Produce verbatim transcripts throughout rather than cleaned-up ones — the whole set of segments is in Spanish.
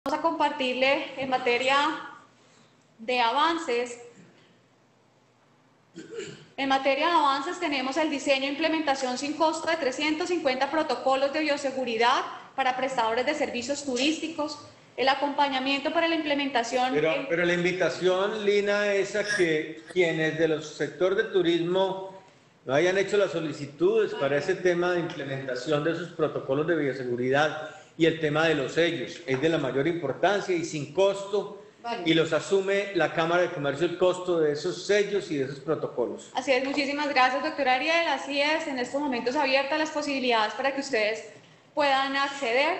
Vamos a compartirle en materia de avances. En materia de avances tenemos el diseño e implementación sin costo de trescientos cincuenta protocolos de bioseguridad para prestadores de servicios turísticos, el acompañamiento para la implementación... Pero, en... pero la invitación, Lina, es a que quienes de los sector de turismo no hayan hecho las solicitudes para ese tema de implementación de esos protocolos de bioseguridad y el tema de los sellos es de la mayor importancia y sin costo. Vale. Y los asume la Cámara de Comercio el costo de esos sellos y de esos protocolos. Así es, muchísimas gracias, doctora Ariel. Así es, en estos momentos abiertas las posibilidades para que ustedes puedan acceder,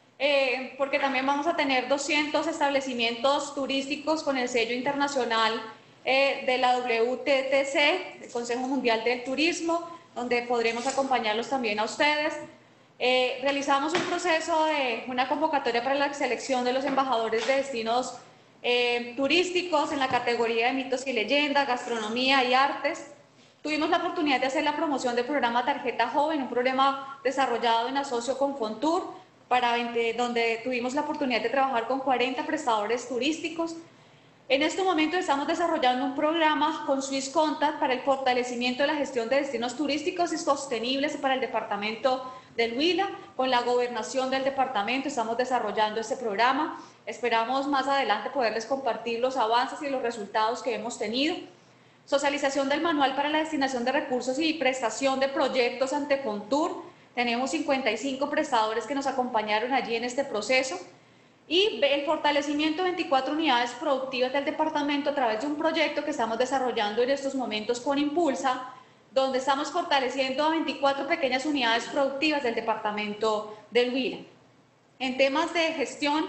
eh, porque también vamos a tener doscientos establecimientos turísticos con el sello internacional eh, de la W T T C, el Consejo Mundial del Turismo, donde podremos acompañarlos también a ustedes. Eh, realizamos un proceso de una convocatoria para la selección de los embajadores de destinos Eh, turísticos en la categoría de mitos y leyendas, gastronomía y artes. Tuvimos la oportunidad de hacer la promoción del programa Tarjeta Joven, un programa desarrollado en asocio con Fontur, para veinte, donde tuvimos la oportunidad de trabajar con cuarenta prestadores turísticos. En este momento estamos desarrollando un programa con Swiss Contact para el fortalecimiento de la gestión de destinos turísticos y sostenibles para el departamento del Huila. Con la gobernación del departamento estamos desarrollando este programa. Esperamos más adelante poderles compartir los avances y los resultados que hemos tenido. Socialización del manual para la destinación de recursos y prestación de proyectos ante Fontur. Tenemos cincuenta y cinco prestadores que nos acompañaron allí en este proceso. Y el fortalecimiento de veinticuatro unidades productivas del departamento a través de un proyecto que estamos desarrollando en estos momentos con Impulsa, donde estamos fortaleciendo a veinticuatro pequeñas unidades productivas del departamento del Huila. En temas de gestión,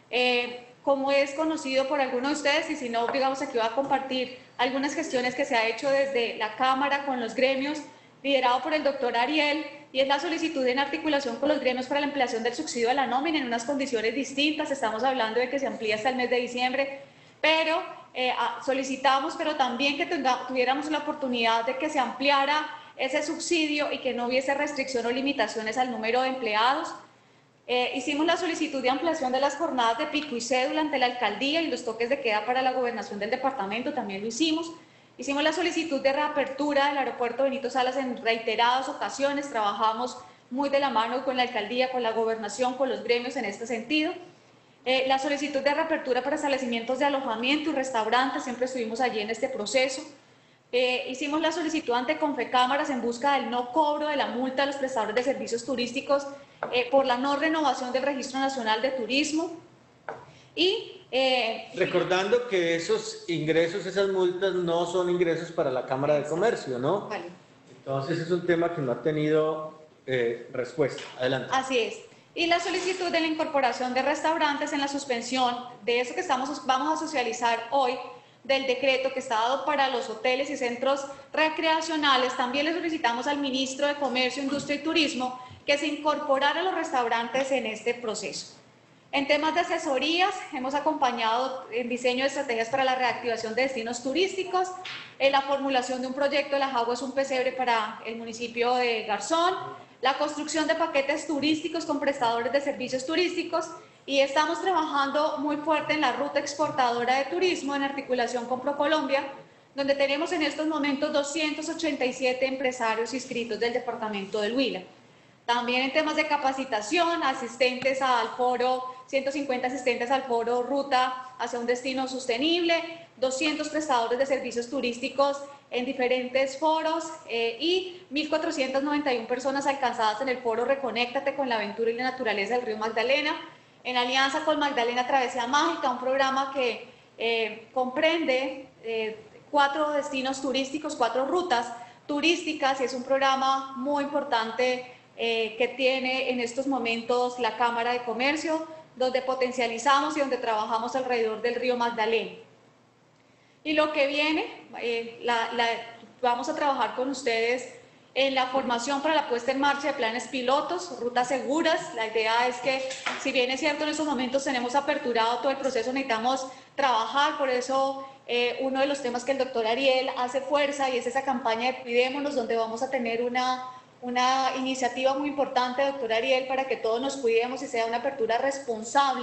eh, como es conocido por algunos de ustedes, y si no, digamos aquí voy a compartir algunas gestiones que se ha hecho desde la Cámara con los gremios, liderado por el doctor Ariel, y es la solicitud en articulación con los gremios para la ampliación del subsidio a la nómina en unas condiciones distintas. Estamos hablando de que se amplía hasta el mes de diciembre, pero eh, solicitamos, pero también que tenga, tuviéramos la oportunidad de que se ampliara ese subsidio y que no hubiese restricción o limitaciones al número de empleados. Eh, hicimos la solicitud de ampliación de las jornadas de pico y cédula ante la alcaldía y los toques de queda para la gobernación del departamento, también lo hicimos. Hicimos la solicitud de reapertura del aeropuerto Benito Salas en reiteradas ocasiones, trabajamos muy de la mano con la alcaldía, con la gobernación, con los gremios en este sentido. Eh, la solicitud de reapertura para establecimientos de alojamiento y restaurantes, siempre estuvimos allí en este proceso. Eh, hicimos la solicitud ante Confecámaras en busca del no cobro de la multa a los prestadores de servicios turísticos eh, por la no renovación del Registro Nacional de Turismo. Y Eh, Recordando que esos ingresos, esas multas no son ingresos para la Cámara de Comercio, ¿no? Vale. Entonces es un tema que no ha tenido eh, respuesta. Adelante. Así es. Y la solicitud de la incorporación de restaurantes en la suspensión de eso que estamos, vamos a socializar hoy, del decreto que está dado para los hoteles y centros recreacionales. También le solicitamos al ministro de Comercio, Industria y Turismo que se incorporara a los restaurantes en este proceso. En temas de asesorías, hemos acompañado en diseño de estrategias para la reactivación de destinos turísticos, en la formulación de un proyecto de La Jagua es un pesebre para el municipio de Garzón, la construcción de paquetes turísticos con prestadores de servicios turísticos, y estamos trabajando muy fuerte en la ruta exportadora de turismo en articulación con ProColombia, donde tenemos en estos momentos doscientos ochenta y siete empresarios inscritos del departamento del Huila. También en temas de capacitación, asistentes al foro, ciento cincuenta asistentes al foro Ruta hacia un destino sostenible, doscientos prestadores de servicios turísticos en diferentes foros eh, y mil cuatrocientas noventa y una personas alcanzadas en el foro Reconéctate con la aventura y la naturaleza del río Magdalena, en alianza con Magdalena Travesía Mágica, un programa que eh, comprende eh, cuatro destinos turísticos, cuatro rutas turísticas, y es un programa muy importante Eh, que tiene en estos momentos la Cámara de Comercio, donde potencializamos y donde trabajamos alrededor del río Magdalena. Y lo que viene, eh, la, la, vamos a trabajar con ustedes en la formación para la puesta en marcha de planes pilotos, rutas seguras. La idea es que, si bien es cierto, en estos momentos tenemos aperturado todo el proceso, necesitamos trabajar, por eso eh, uno de los temas que el doctor Ariel hace fuerza y es esa campaña de Cuidémonos, donde vamos a tener una una iniciativa muy importante, doctor Ariel, para que todos nos cuidemos y sea una apertura responsable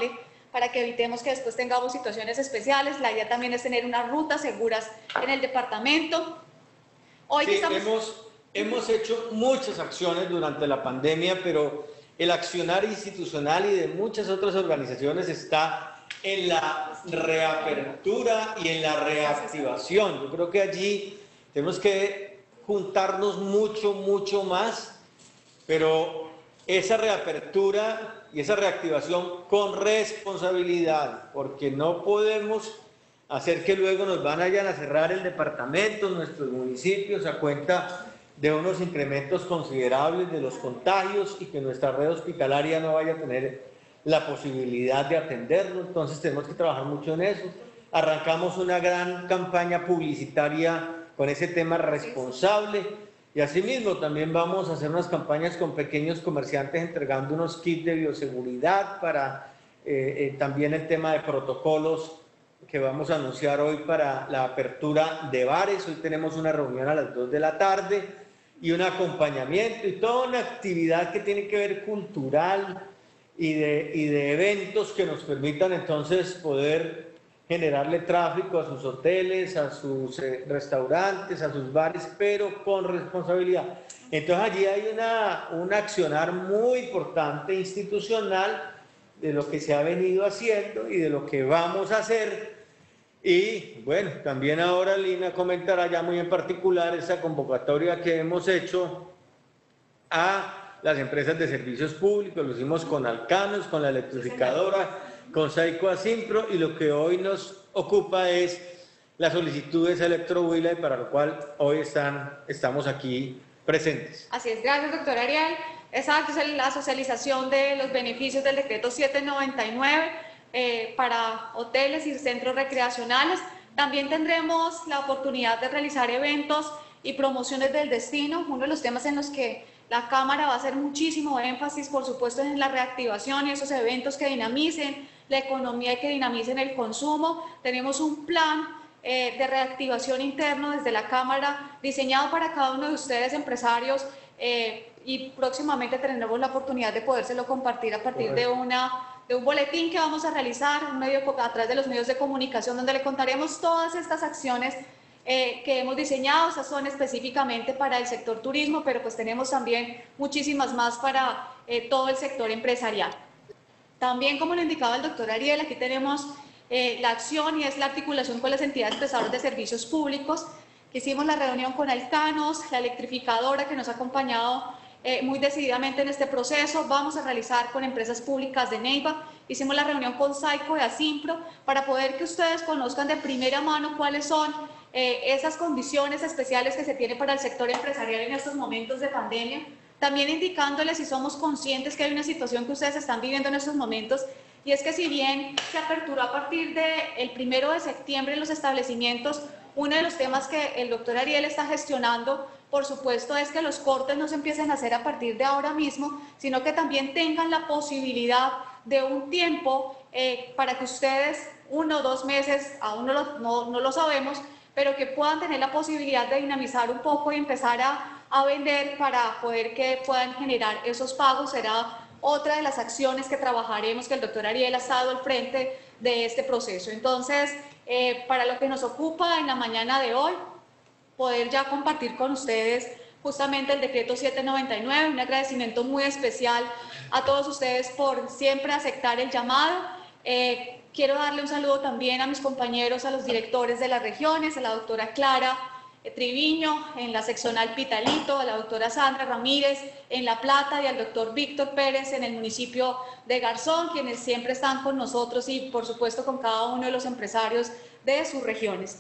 para que evitemos que después tengamos situaciones especiales. La idea también es tener unas rutas seguras en el departamento. Hoy sí, que estamos... hemos, hemos hecho muchas acciones durante la pandemia, pero el accionar institucional y de muchas otras organizaciones está en la reapertura y en la reactivación. Yo creo que allí tenemos que juntarnos mucho, mucho más, pero esa reapertura y esa reactivación con responsabilidad, porque no podemos hacer que luego nos vayan a cerrar el departamento, nuestros municipios, a cuenta de unos incrementos considerables de los contagios y que nuestra red hospitalaria no vaya a tener la posibilidad de atenderlo. Entonces tenemos que trabajar mucho en eso. Arrancamos una gran campaña publicitaria con ese tema responsable. Y asimismo también vamos a hacer unas campañas con pequeños comerciantes entregando unos kits de bioseguridad para eh, eh, también el tema de protocolos que vamos a anunciar hoy para la apertura de bares. Hoy tenemos una reunión a las dos de la tarde y un acompañamiento y toda una actividad que tiene que ver cultural y de, y de eventos que nos permitan entonces poder generarle tráfico a sus hoteles, a sus eh, restaurantes, a sus bares, pero con responsabilidad. Entonces allí hay una, un accionar muy importante institucional de lo que se ha venido haciendo y de lo que vamos a hacer. Y bueno, también ahora Lina comentará ya muy en particular esa convocatoria que hemos hecho a las empresas de servicios públicos. Lo hicimos con Alcanos, con la electrificadora, con Saico Asimpro, y lo que hoy nos ocupa es las solicitudes a Electrohuila, y para lo cual hoy están, estamos aquí presentes. Así es, gracias doctor Ariel. Exacto, es la socialización de los beneficios del decreto setecientos noventa y nueve eh, para hoteles y centros recreacionales. También tendremos la oportunidad de realizar eventos y promociones del destino. Uno de los temas en los que la Cámara va a hacer muchísimo énfasis, por supuesto, en la reactivación y esos eventos que dinamicen la economía y que dinamicen el consumo. Tenemos un plan eh, de reactivación interno desde la Cámara diseñado para cada uno de ustedes, empresarios, eh, y próximamente tendremos la oportunidad de podérselo compartir a partir de, una, de un boletín que vamos a realizar un medio, a través de los medios de comunicación, donde le contaremos todas estas acciones Eh, que hemos diseñado. Estas son específicamente para el sector turismo, pero pues tenemos también muchísimas más para eh, todo el sector empresarial. También, como lo indicaba el doctor Ariel, aquí tenemos eh, la acción y es la articulación con las entidades prestadoras de servicios públicos, que hicimos la reunión con Alcanos, la electrificadora que nos ha acompañado eh, muy decididamente en este proceso. Vamos a realizar con empresas públicas de Neiva, hicimos la reunión con Saico y Asimpro para poder que ustedes conozcan de primera mano cuáles son Eh, esas condiciones especiales que se tiene para el sector empresarial en estos momentos de pandemia, también indicándoles si somos conscientes que hay una situación que ustedes están viviendo en estos momentos, y es que si bien se aperturó a partir del primero de septiembre los establecimientos, uno de los temas que el doctor Ariel está gestionando, por supuesto, es que los cortes no se empiecen a hacer a partir de ahora mismo, sino que también tengan la posibilidad de un tiempo eh, para que ustedes, uno o dos meses, aún no lo, no, no lo sabemos, pero que puedan tener la posibilidad de dinamizar un poco y empezar a, a vender para poder que puedan generar esos pagos. Será otra de las acciones que trabajaremos, que el doctor Ariel ha estado al frente de este proceso. Entonces, eh, para lo que nos ocupa en la mañana de hoy, poder ya compartir con ustedes justamente el decreto setecientos noventa y nueve, un agradecimiento muy especial a todos ustedes por siempre aceptar el llamado. Eh, Quiero darle un saludo también a mis compañeros, a los directores de las regiones, a la doctora Clara Triviño en la seccional Pitalito, a la doctora Sandra Ramírez en La Plata y al doctor Víctor Pérez en el municipio de Garzón, quienes siempre están con nosotros y por supuesto con cada uno de los empresarios de sus regiones.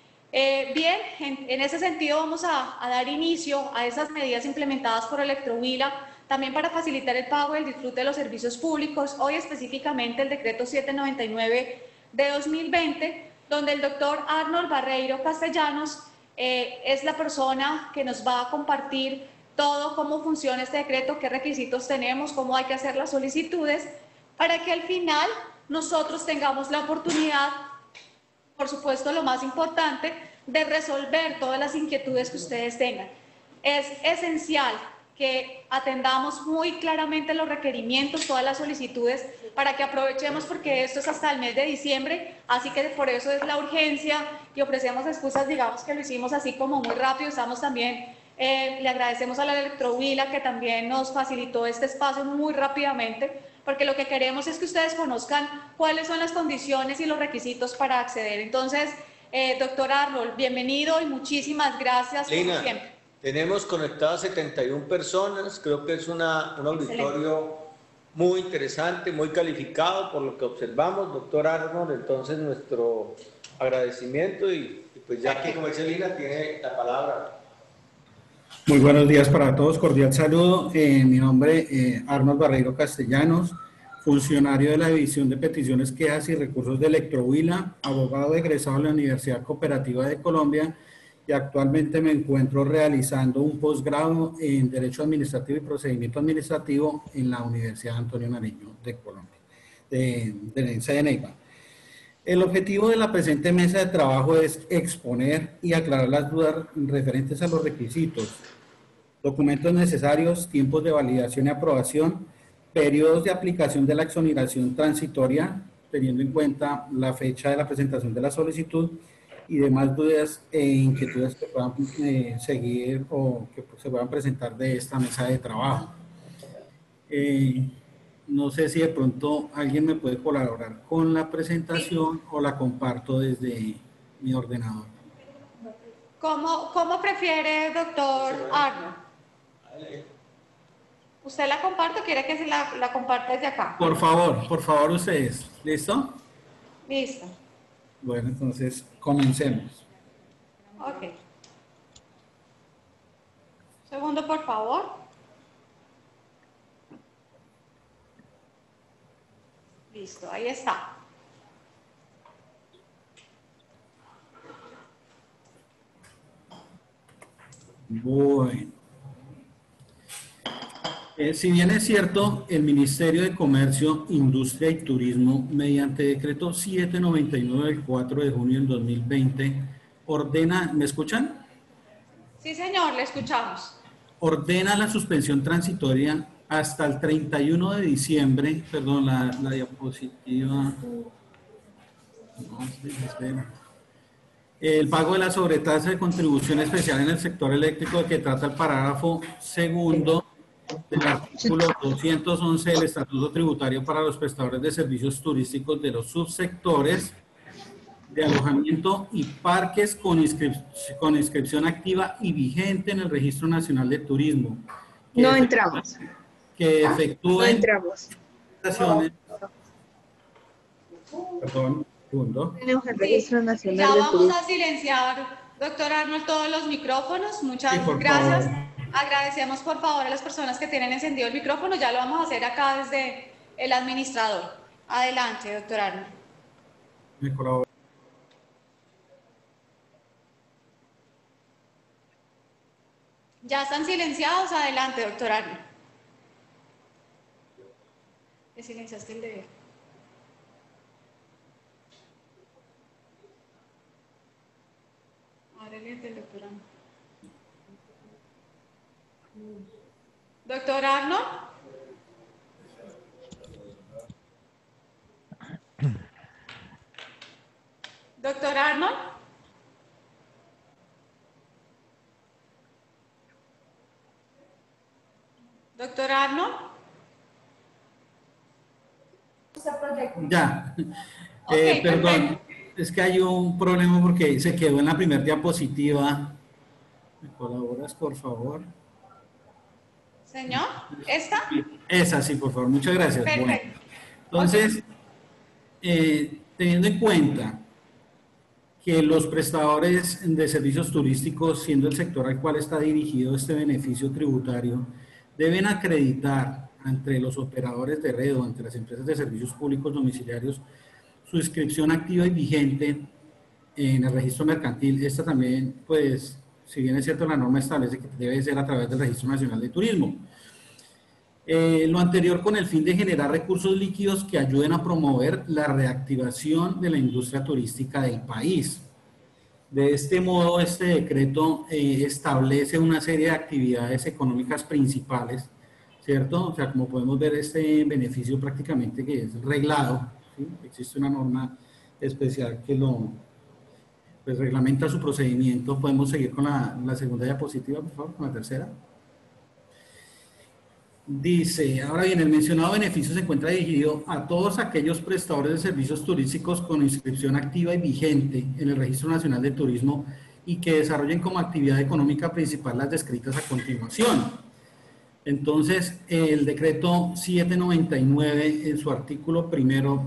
Eh, bien, en, en ese sentido vamos a, a dar inicio a esas medidas implementadas por Electrohuila, también para facilitar el pago y el disfrute de los servicios públicos. Hoy específicamente el decreto setecientos noventa y nueve de dos mil veinte, donde el doctor Arnold Barreiro Castellanos eh, es la persona que nos va a compartir todo, cómo funciona este decreto, qué requisitos tenemos, cómo hay que hacer las solicitudes, para que al final nosotros tengamos la oportunidad, por supuesto lo más importante, de resolver todas las inquietudes que ustedes tengan. Es esencial que atendamos muy claramente los requerimientos, todas las solicitudes, para que aprovechemos, porque esto es hasta el mes de diciembre, así que por eso es la urgencia y ofrecemos excusas, digamos que lo hicimos así como muy rápido. Estamos también, eh, le agradecemos a la Electrohuila que también nos facilitó este espacio muy rápidamente, porque lo que queremos es que ustedes conozcan cuáles son las condiciones y los requisitos para acceder. Entonces, eh, doctor Arnold, bienvenido y muchísimas gracias Lina, por siempre. Tenemos conectadas setenta y una personas, creo que es una, un auditorio Excelente. Muy interesante, muy calificado por lo que observamos, doctor Arnold. Entonces nuestro agradecimiento y, y pues ya que como dice Lina, tiene la palabra. Muy buenos días para todos, cordial saludo. Eh, mi nombre es eh, Arnold Barreiro Castellanos, funcionario de la División de Peticiones, Quejas y Recursos de Electrohuila, abogado egresado de la Universidad Cooperativa de Colombia, y actualmente me encuentro realizando un posgrado en Derecho Administrativo y Procedimiento Administrativo en la Universidad Antonio Nariño de Colombia, de, de, de Neiva. El objetivo de la presente mesa de trabajo es exponer y aclarar las dudas referentes a los requisitos, documentos necesarios, tiempos de validación y aprobación, periodos de aplicación de la exoneración transitoria, teniendo en cuenta la fecha de la presentación de la solicitud, y demás dudas e inquietudes que puedan eh, seguir o que se puedan presentar de esta mesa de trabajo. Eh, no sé si de pronto alguien me puede colaborar con la presentación o la comparto desde mi ordenador. ¿Cómo, cómo prefiere, doctor Arnold? ¿Usted la comparte o quiere que se la, la comparta desde acá? Por favor, por favor ustedes. ¿Listo? Listo. Bueno, entonces comencemos. Ok. Segundo, por favor. Listo, ahí está. Bueno. Eh, si bien es cierto, el Ministerio de Comercio, Industria y Turismo, mediante decreto setecientos noventa y nueve del cuatro de junio del dos mil veinte, ordena, ¿me escuchan? Sí, señor, le escuchamos. Ordena la suspensión transitoria hasta el treinta y uno de diciembre, perdón, la, la diapositiva, no, espera. El pago de la sobretasa de contribución especial en el sector eléctrico, de que trata el parágrafo segundo del artículo doscientos once del Estatuto Tributario para los prestadores de servicios turísticos de los subsectores de alojamiento y parques con, inscrip con inscripción activa y vigente en el Registro Nacional de Turismo. No entramos. Que efectúen... No entramos. Perdón, segundo. Tenemos el Registro Nacional ya de vamos Turismo. a silenciar, doctor Arnold, todos los micrófonos. Muchas Sí, gracias. Favor. Agradecemos por favor a las personas que tienen encendido el micrófono. Ya lo vamos a hacer acá desde el administrador. Adelante, doctor Arnold. Me colabora. Ya están silenciados. Adelante, doctor Arnold. ¿Le silenciaste el deber? Ábrele el doctor Arnold. Doctor Arnold. Doctor Arnold. Doctor Arnold. Ya. Okay, eh, perdón, perfecto. es que hay un problema porque se quedó en la primera diapositiva. ¿Me colaboras, por favor? Señor, ¿esta? Esa sí, por favor. Muchas gracias. Perfecto. Bueno, entonces, eh, teniendo en cuenta que los prestadores de servicios turísticos, siendo el sector al cual está dirigido este beneficio tributario, deben acreditar ante los operadores de red o ante las empresas de servicios públicos domiciliarios su inscripción activa y vigente en el registro mercantil. Esta también, pues, si bien es cierto, la norma establece que debe ser a través del Registro Nacional de Turismo. Eh, lo anterior con el fin de generar recursos líquidos que ayuden a promover la reactivación de la industria turística del país. De este modo, este decreto eh, establece una serie de actividades económicas principales, ¿cierto? O sea, como podemos ver, este beneficio prácticamente que es reglado, ¿sí? Existe una norma especial que lo pues, reglamenta su procedimiento. Podemos seguir con la, la segunda diapositiva, por favor, con la tercera. Dice, ahora bien, el mencionado beneficio se encuentra dirigido a todos aquellos prestadores de servicios turísticos con inscripción activa y vigente en el Registro Nacional de Turismo y que desarrollen como actividad económica principal las descritas a continuación. Entonces, el decreto setecientos noventa y nueve, en su artículo primero,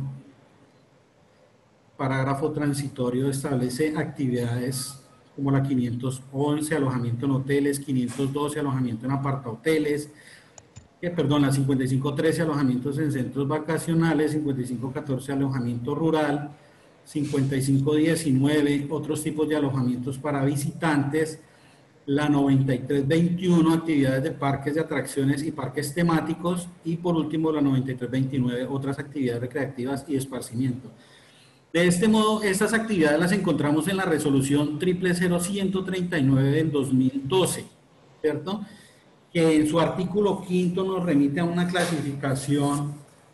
parágrafo transitorio, establece actividades como la quinientos once, alojamiento en hoteles, quinientos doce, alojamiento en apartahoteles, Eh, perdón, la cincuenta y cinco trece, alojamientos en centros vacacionales, cincuenta y cinco catorce, alojamiento rural, cincuenta y cinco diecinueve, otros tipos de alojamientos para visitantes, la noventa y tres veintiuno, actividades de parques de atracciones y parques temáticos, y por último la noventa y tres veintinueve, otras actividades recreativas y esparcimiento. De este modo, estas actividades las encontramos en la resolución cero cero cero ciento treinta y nueve del dos mil doce, ¿cierto?, que en su artículo quinto nos remite a una clasificación,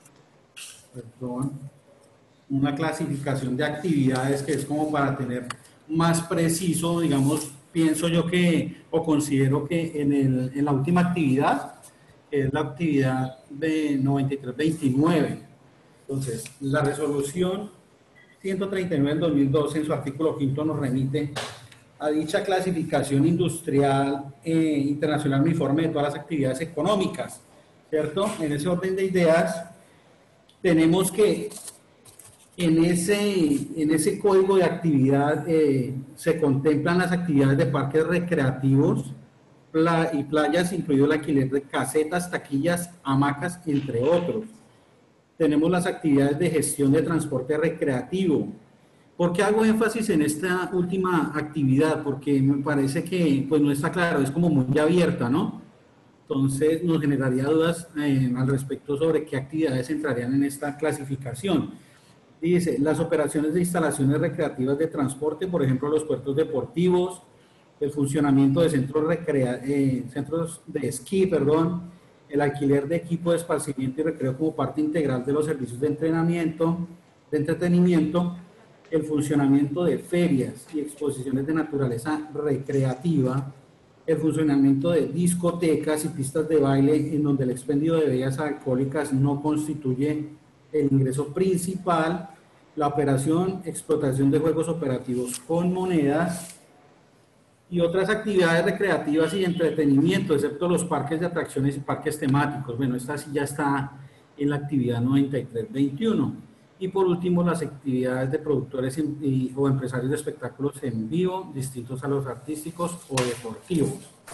perdón, una clasificación de actividades que es como para tener más preciso, digamos, pienso yo que, o considero que en, el, en la última actividad, que es la actividad de noventa y tres veintinueve. Entonces, la resolución ciento treinta y nueve del dos mil doce en su artículo quinto nos remite a dicha clasificación industrial eh, internacional uniforme de todas las actividades económicas, ¿cierto? En ese orden de ideas, tenemos que en ese, en ese código de actividad eh, se contemplan las actividades de parques recreativos pla y playas, incluido el alquiler de casetas, taquillas, hamacas, entre otros. Tenemos las actividades de gestión de transporte recreativo. ¿Por qué hago énfasis en esta última actividad? Porque me parece que pues, no está claro, es como muy abierta, ¿no? Entonces nos generaría dudas eh, al respecto sobre qué actividades entrarían en esta clasificación. Dice, las operaciones de instalaciones recreativas de transporte, por ejemplo, los puertos deportivos, el funcionamiento de centros, recrea eh, centros de esquí, perdón, el alquiler de equipo de esparcimiento y recreo como parte integral de los servicios de entrenamiento, de entretenimiento, el funcionamiento de ferias y exposiciones de naturaleza recreativa, el funcionamiento de discotecas y pistas de baile en donde el expendio de bebidas alcohólicas no constituye el ingreso principal, la operación, explotación de juegos operativos con monedas y otras actividades recreativas y entretenimiento, excepto los parques de atracciones y parques temáticos. Bueno, esta sí ya está en la actividad noventa y tres veintiuno. Y por último, las actividades de productores en, y, o empresarios de espectáculos en vivo, distintos a los artísticos o deportivos.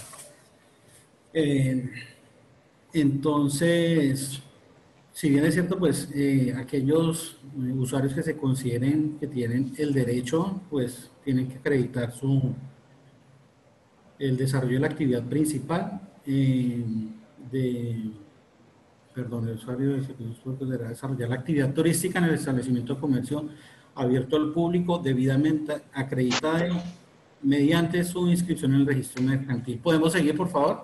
Eh, entonces, si bien es cierto, pues eh, aquellos eh, usuarios que se consideren que tienen el derecho, pues tienen que acreditar su, el desarrollo de la actividad principal eh, de... perdón, el usuario de servicios deberá desarrollar la actividad turística en el establecimiento de comercio abierto al público debidamente acreditada mediante su inscripción en el registro mercantil. ¿Podemos seguir, por favor?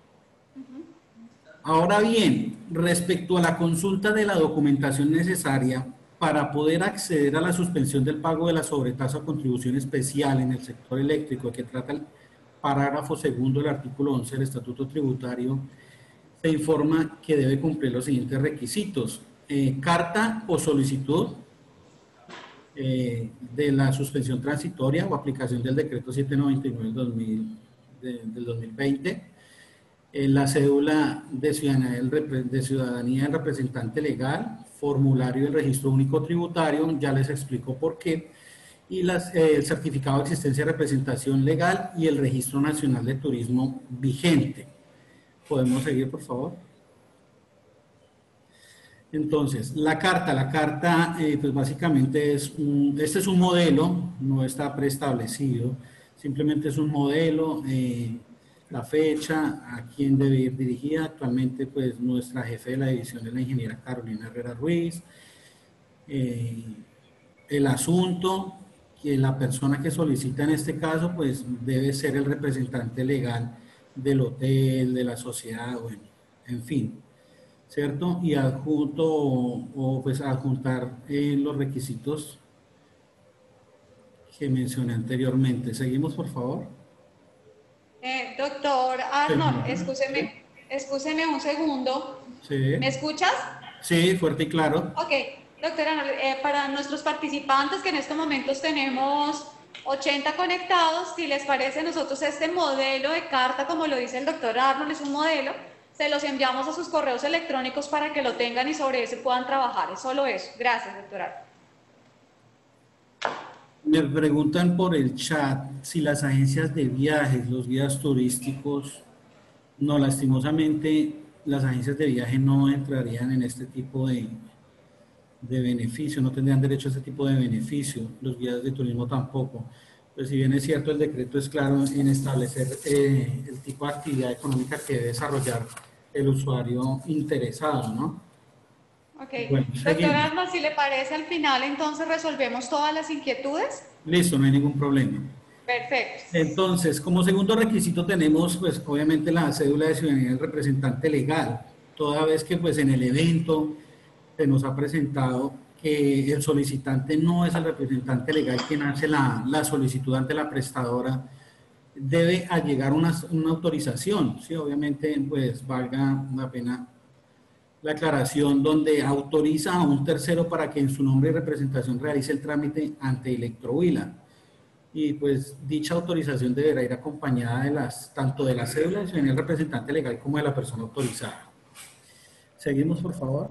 Ahora bien, respecto a la consulta de la documentación necesaria para poder acceder a la suspensión del pago de la sobretasa o contribución especial en el sector eléctrico que trata el parágrafo segundo del artículo once del Estatuto Tributario, se informa que debe cumplir los siguientes requisitos. Eh, carta o solicitud eh, de la suspensión transitoria o aplicación del decreto setecientos noventa y nueve del, dos mil, de, del dos mil veinte, eh, la cédula de ciudadanía, del, de ciudadanía del representante legal, formulario del registro único tributario, ya les explico por qué, y las, eh, el certificado de existencia de representación legal y el registro nacional de turismo vigente. ¿Podemos seguir, por favor? Entonces, la carta, la carta, eh, pues básicamente es un, este es un modelo, no está preestablecido, simplemente es un modelo, eh, la fecha, a quién debe ir dirigida, actualmente pues nuestra jefe de la división es la ingeniera Carolina Herrera Ruiz, eh, el asunto, que la persona que solicita en este caso, pues debe ser el representante legal del hotel, de la sociedad, bueno, en fin, ¿cierto? Y adjunto o, o, pues adjuntar eh, los requisitos que mencioné anteriormente. Seguimos, por favor. Eh, doctor Arnold, excúseme, excúseme un segundo. Sí. ¿Me escuchas? Sí, fuerte y claro. Ok, doctor Arnold, eh, para nuestros participantes que en estos momentos tenemos ochenta conectados, si les parece, nosotros este modelo de carta, como lo dice el doctor Arnold, es un modelo, se los enviamos a sus correos electrónicos para que lo tengan y sobre ese puedan trabajar. Es solo eso. Gracias, doctor Arnold. Me preguntan por el chat si las agencias de viajes, los guías turísticos, no, lastimosamente las agencias de viaje no entrarían en este tipo de, de beneficio, no tendrían derecho a este tipo de beneficio, los guías de turismo tampoco. Pues si bien es cierto, el decreto es claro en establecer eh, el tipo de actividad económica que debe desarrollar el usuario interesado, ¿no? Ok, Bueno, doctor Arnold, si le parece, al final entonces resolvemos todas las inquietudes. Listo, no hay ningún problema. Perfecto. Entonces, como segundo requisito tenemos, pues, obviamente la cédula de ciudadanía del representante legal, toda vez que, pues, en el evento se nos ha presentado que el solicitante no es el representante legal quien hace la, la solicitud ante la prestadora, debe allegar una, una autorización, ¿sí? Obviamente, pues, valga la pena la aclaración donde autoriza a un tercero para que en su nombre y representación realice el trámite ante Electrohuila. Y pues dicha autorización deberá ir acompañada de las, tanto de la cédula de ciudadanía del representante legal como de la persona autorizada. Seguimos, por favor.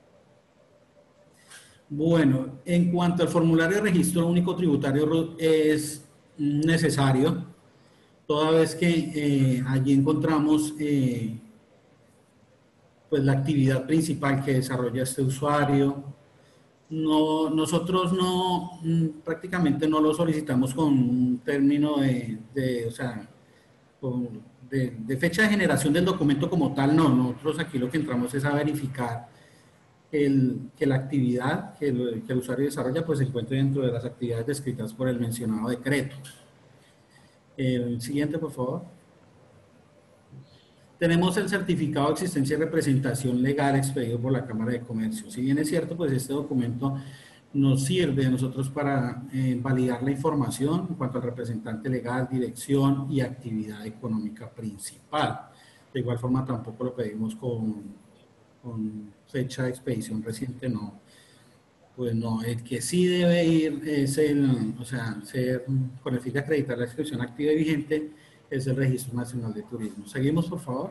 Bueno, en cuanto al formulario de registro único tributario R U T es necesario, toda vez que eh, allí encontramos eh, pues la actividad principal que desarrolla este usuario. No, nosotros no, prácticamente no lo solicitamos con un término de, de o sea, con, de, de fecha de generación del documento como tal, no. Nosotros aquí lo que entramos es a verificar el, que la actividad que el, que el usuario desarrolla pues se encuentre dentro de las actividades descritas por el mencionado decreto. El siguiente, por favor. Tenemos el certificado de existencia y representación legal expedido por la Cámara de Comercio. Si bien es cierto, pues este documento nos sirve a nosotros para eh, validar la información en cuanto al representante legal, dirección y actividad económica principal. De igual forma, tampoco lo pedimos con, con fecha de expedición reciente, no. Pues no, el que sí debe ir es el, o sea, ser, con el fin de acreditar la inscripción activa y vigente, es el Registro Nacional de Turismo. Seguimos, por favor.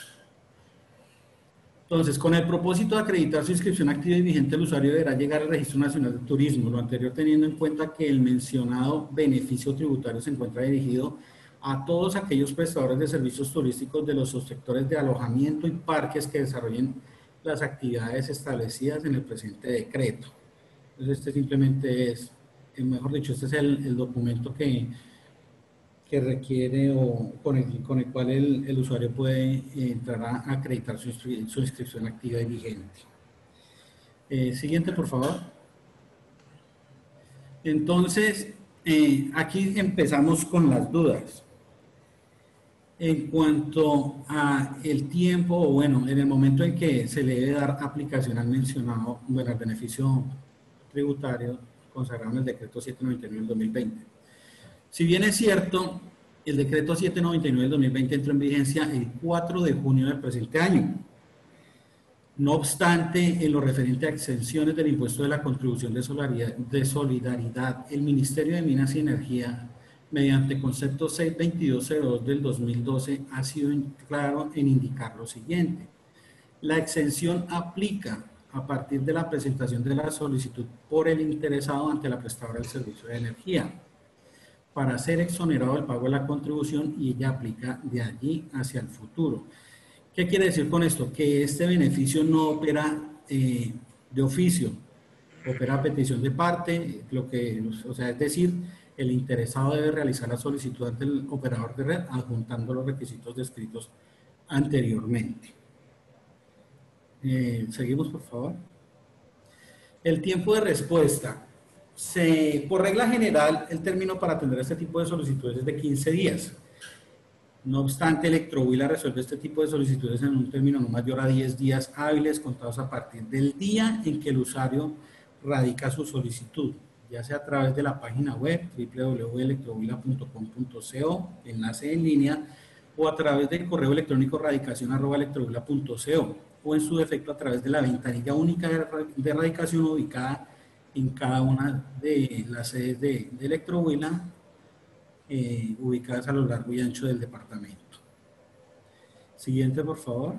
Entonces, con el propósito de acreditar su inscripción activa y vigente, el usuario deberá llegar al Registro Nacional de Turismo, lo anterior teniendo en cuenta que el mencionado beneficio tributario se encuentra dirigido a todos aquellos prestadores de servicios turísticos de los subsectores de alojamiento y parques que desarrollen las actividades establecidas en el presente decreto. Entonces, este simplemente es, mejor dicho, este es el, el documento que que requiere o con el, con el cual el, el usuario puede eh, entrar a acreditar su, su inscripción activa y vigente. Eh, siguiente, por favor. Entonces, eh, aquí empezamos con las dudas. En cuanto a el tiempo, o bueno, en el momento en que se le debe dar aplicación al mencionado, bueno, al beneficio tributario consagrado en el decreto setecientos noventa y nueve del dos mil veinte. Si bien es cierto, el decreto setecientos noventa y nueve del dos mil veinte entró en vigencia el cuatro de junio del presente año. No obstante, en lo referente a exenciones del impuesto de la contribución de solidaridad, de solidaridad el Ministerio de Minas y Energía, mediante concepto seiscientos veintidós cero dos del dos mil doce, ha sido claro en indicar lo siguiente. La exención aplica a partir de la presentación de la solicitud por el interesado ante la prestadora del servicio de energía, para ser exonerado del pago de la contribución, y ella aplica de allí hacia el futuro. ¿Qué quiere decir con esto? Que este beneficio no opera eh, de oficio, opera a petición de parte, lo que, o sea, es decir, el interesado debe realizar la solicitud ante el operador de red adjuntando los requisitos descritos anteriormente. Eh, seguimos, por favor. El tiempo de respuesta. se, por regla general, el término para atender este tipo de solicitudes es de quince días. No obstante, Electrohuila resuelve este tipo de solicitudes en un término no mayor a diez días hábiles contados a partir del día en que el usuario radica su solicitud, ya sea a través de la página web doble u doble u doble u punto electrohuila punto com punto co, enlace en línea, o a través del correo electrónico radicación arroba electrohuila punto co, o en su defecto a través de la ventanilla única de radicación ubicada en cada una de las sedes de, de Electrohuila, eh, ubicadas a lo largo y ancho del departamento. Siguiente, por favor.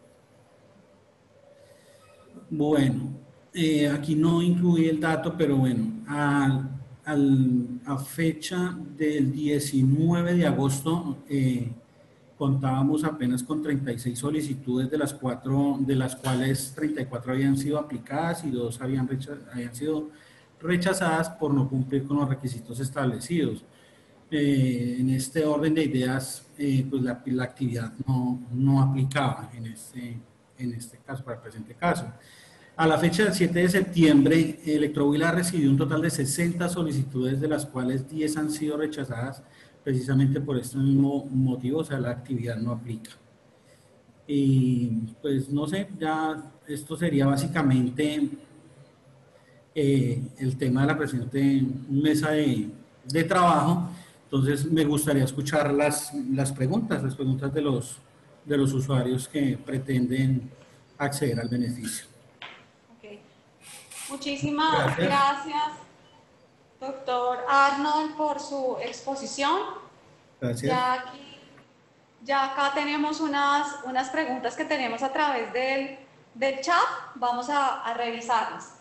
Bueno, eh, aquí no incluí el dato, pero bueno, a, al, a fecha del diecinueve de agosto, eh, contábamos apenas con treinta y seis solicitudes, de las, cuatro, de las cuales treinta y cuatro habían sido aplicadas y dos habían, recha, habían sido rechazadas por no cumplir con los requisitos establecidos. Eh, en este orden de ideas, eh, pues la, la actividad no, no aplicaba en este, en este caso, para el presente caso. A la fecha del siete de septiembre, Electrohuila recibió un total de sesenta solicitudes, de las cuales diez han sido rechazadas precisamente por este mismo motivo, o sea, la actividad no aplica. Y pues no sé, ya esto sería básicamente eh, el tema de la presente mesa de, de trabajo. Entonces me gustaría escuchar las, las preguntas, las preguntas de los, de los usuarios que pretenden acceder al beneficio. Okay. Muchísimas Gracias. gracias, doctor Arnold, por su exposición. Gracias. Ya, aquí, ya acá tenemos unas, unas preguntas que tenemos a través del, del chat. Vamos a, a revisarlas.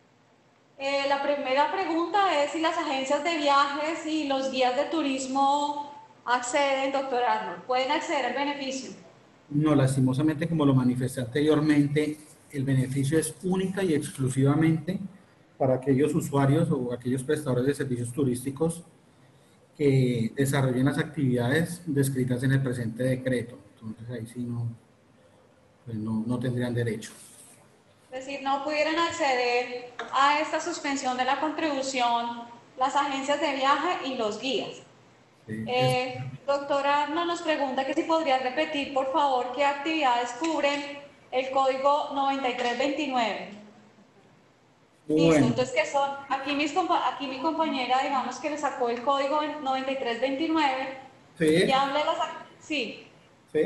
Eh, la primera pregunta es si las agencias de viajes y los guías de turismo acceden, doctor Arnold, ¿pueden acceder al beneficio? No, lastimosamente, como lo manifesté anteriormente, el beneficio es única y exclusivamente para aquellos usuarios o aquellos prestadores de servicios turísticos que desarrollen las actividades descritas en el presente decreto. Entonces ahí sí no, pues no, no tendrían derecho. Es decir, no pudieran acceder a esta suspensión de la contribución las agencias de viaje y los guías. Sí, Eh, doctor Arnold nos pregunta que si podría repetir, por favor, qué actividades cubren el código noventa y tres veintinueve. Bueno. Listo, entonces que son, aquí, mis, aquí mi compañera, digamos que le sacó el código noventa y tres veintinueve. Sí. Y habla de las, sí. Sí.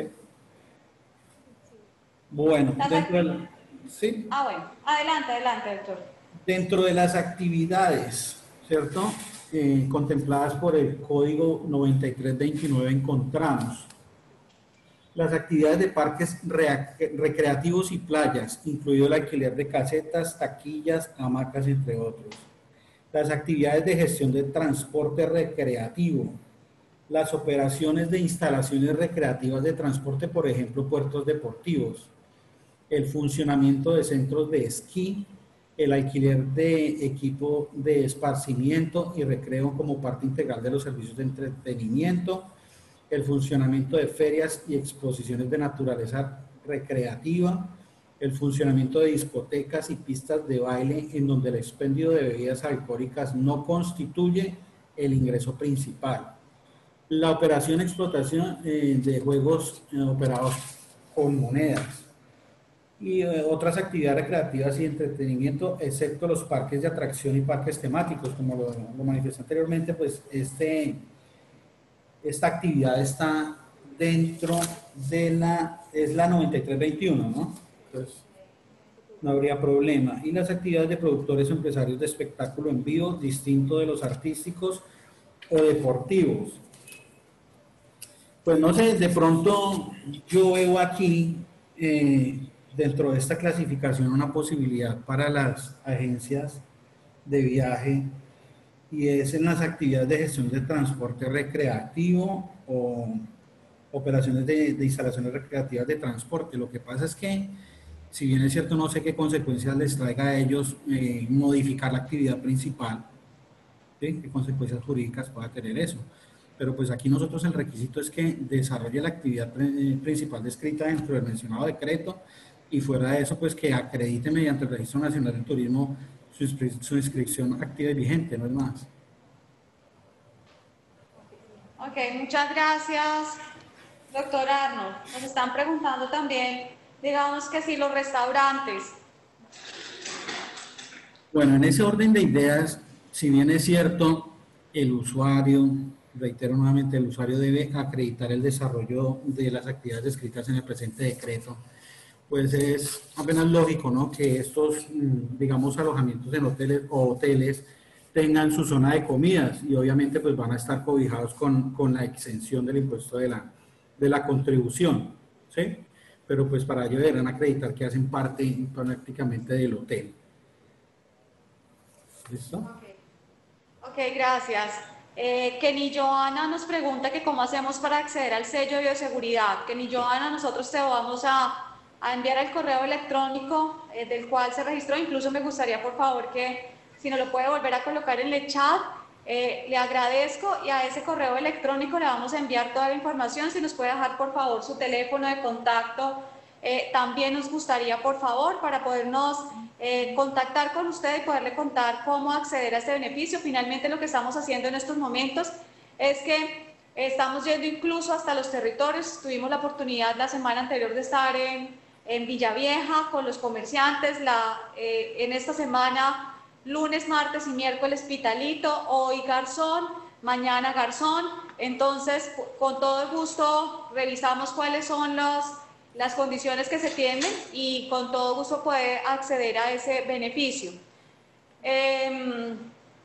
Bueno, Las dentro de la- sí. Ah, bueno, adelante, adelante, doctor. Dentro de las actividades, ¿cierto? Eh, contempladas por el código noventa y tres veintinueve encontramos las actividades de parques recreativos y playas, incluido el alquiler de casetas, taquillas, hamacas, entre otros. Las actividades de gestión de transporte recreativo, las operaciones de instalaciones recreativas de transporte, por ejemplo, puertos deportivos, el funcionamiento de centros de esquí, el alquiler de equipo de esparcimiento y recreo como parte integral de los servicios de entretenimiento, el funcionamiento de ferias y exposiciones de naturaleza recreativa, el funcionamiento de discotecas y pistas de baile en donde el expendio de bebidas alcohólicas no constituye el ingreso principal, la operación y explotación eh, de juegos eh, operados con monedas, y eh, otras actividades recreativas y entretenimiento, excepto los parques de atracción y parques temáticos. Como lo, lo manifesté anteriormente, pues este, esta actividad está dentro de la, es la noventa y tres veintiuno, ¿no? Entonces, no habría problema. Y las actividades de productores o empresarios de espectáculo en vivo, distinto de los artísticos o deportivos. Pues no sé, de pronto yo veo aquí... Eh, dentro de esta clasificación una posibilidad para las agencias de viaje, y es en las actividades de gestión de transporte recreativo o operaciones de, de instalaciones recreativas de transporte. Lo que pasa es que, si bien es cierto, no sé qué consecuencias les traiga a ellos eh, modificar la actividad principal, ¿sí? ¿Qué consecuencias jurídicas pueda tener eso? Pero pues aquí nosotros el requisito es que desarrolle la actividad principal descrita dentro del mencionado decreto, y fuera de eso, pues que acredite mediante el Registro Nacional del Turismo su su, inscri- su inscripción activa y vigente, no es más. Ok, muchas gracias, doctor Arnold. Nos están preguntando también, digamos que si los restaurantes. Bueno, en ese orden de ideas, si bien es cierto, el usuario, reitero nuevamente, el usuario debe acreditar el desarrollo de las actividades descritas en el presente decreto, pues es apenas lógico, ¿no?, que estos, mm, digamos, alojamientos en hoteles o hoteles tengan su zona de comidas y obviamente pues van a estar cobijados con, con la exención del impuesto de la, de la contribución, ¿sí? Pero pues para ello deberán acreditar que hacen parte prácticamente del hotel. ¿Listo? Ok, Ok, gracias. Eh, Kenny Joana nos pregunta que cómo hacemos para acceder al sello de bioseguridad. Kenny Joana, nosotros te vamos a, a enviar el correo electrónico eh, del cual se registró. Incluso me gustaría, por favor, que si nos lo puede volver a colocar en el chat, eh, le agradezco, y a ese correo electrónico le vamos a enviar toda la información. Si nos puede dejar, por favor, su teléfono de contacto, eh, también nos gustaría, por favor, para podernos eh, contactar con usted y poderle contar cómo acceder a este beneficio. Finalmente, lo que estamos haciendo en estos momentos es que estamos yendo incluso hasta los territorios. Tuvimos la oportunidad la semana anterior de estar en, en Villavieja con los comerciantes, la, eh, en esta semana, lunes, martes y miércoles Pitalito, hoy Garzón, mañana Garzón. Entonces, con todo el gusto revisamos cuáles son los, las condiciones que se tienen y con todo gusto puede acceder a ese beneficio. Eh,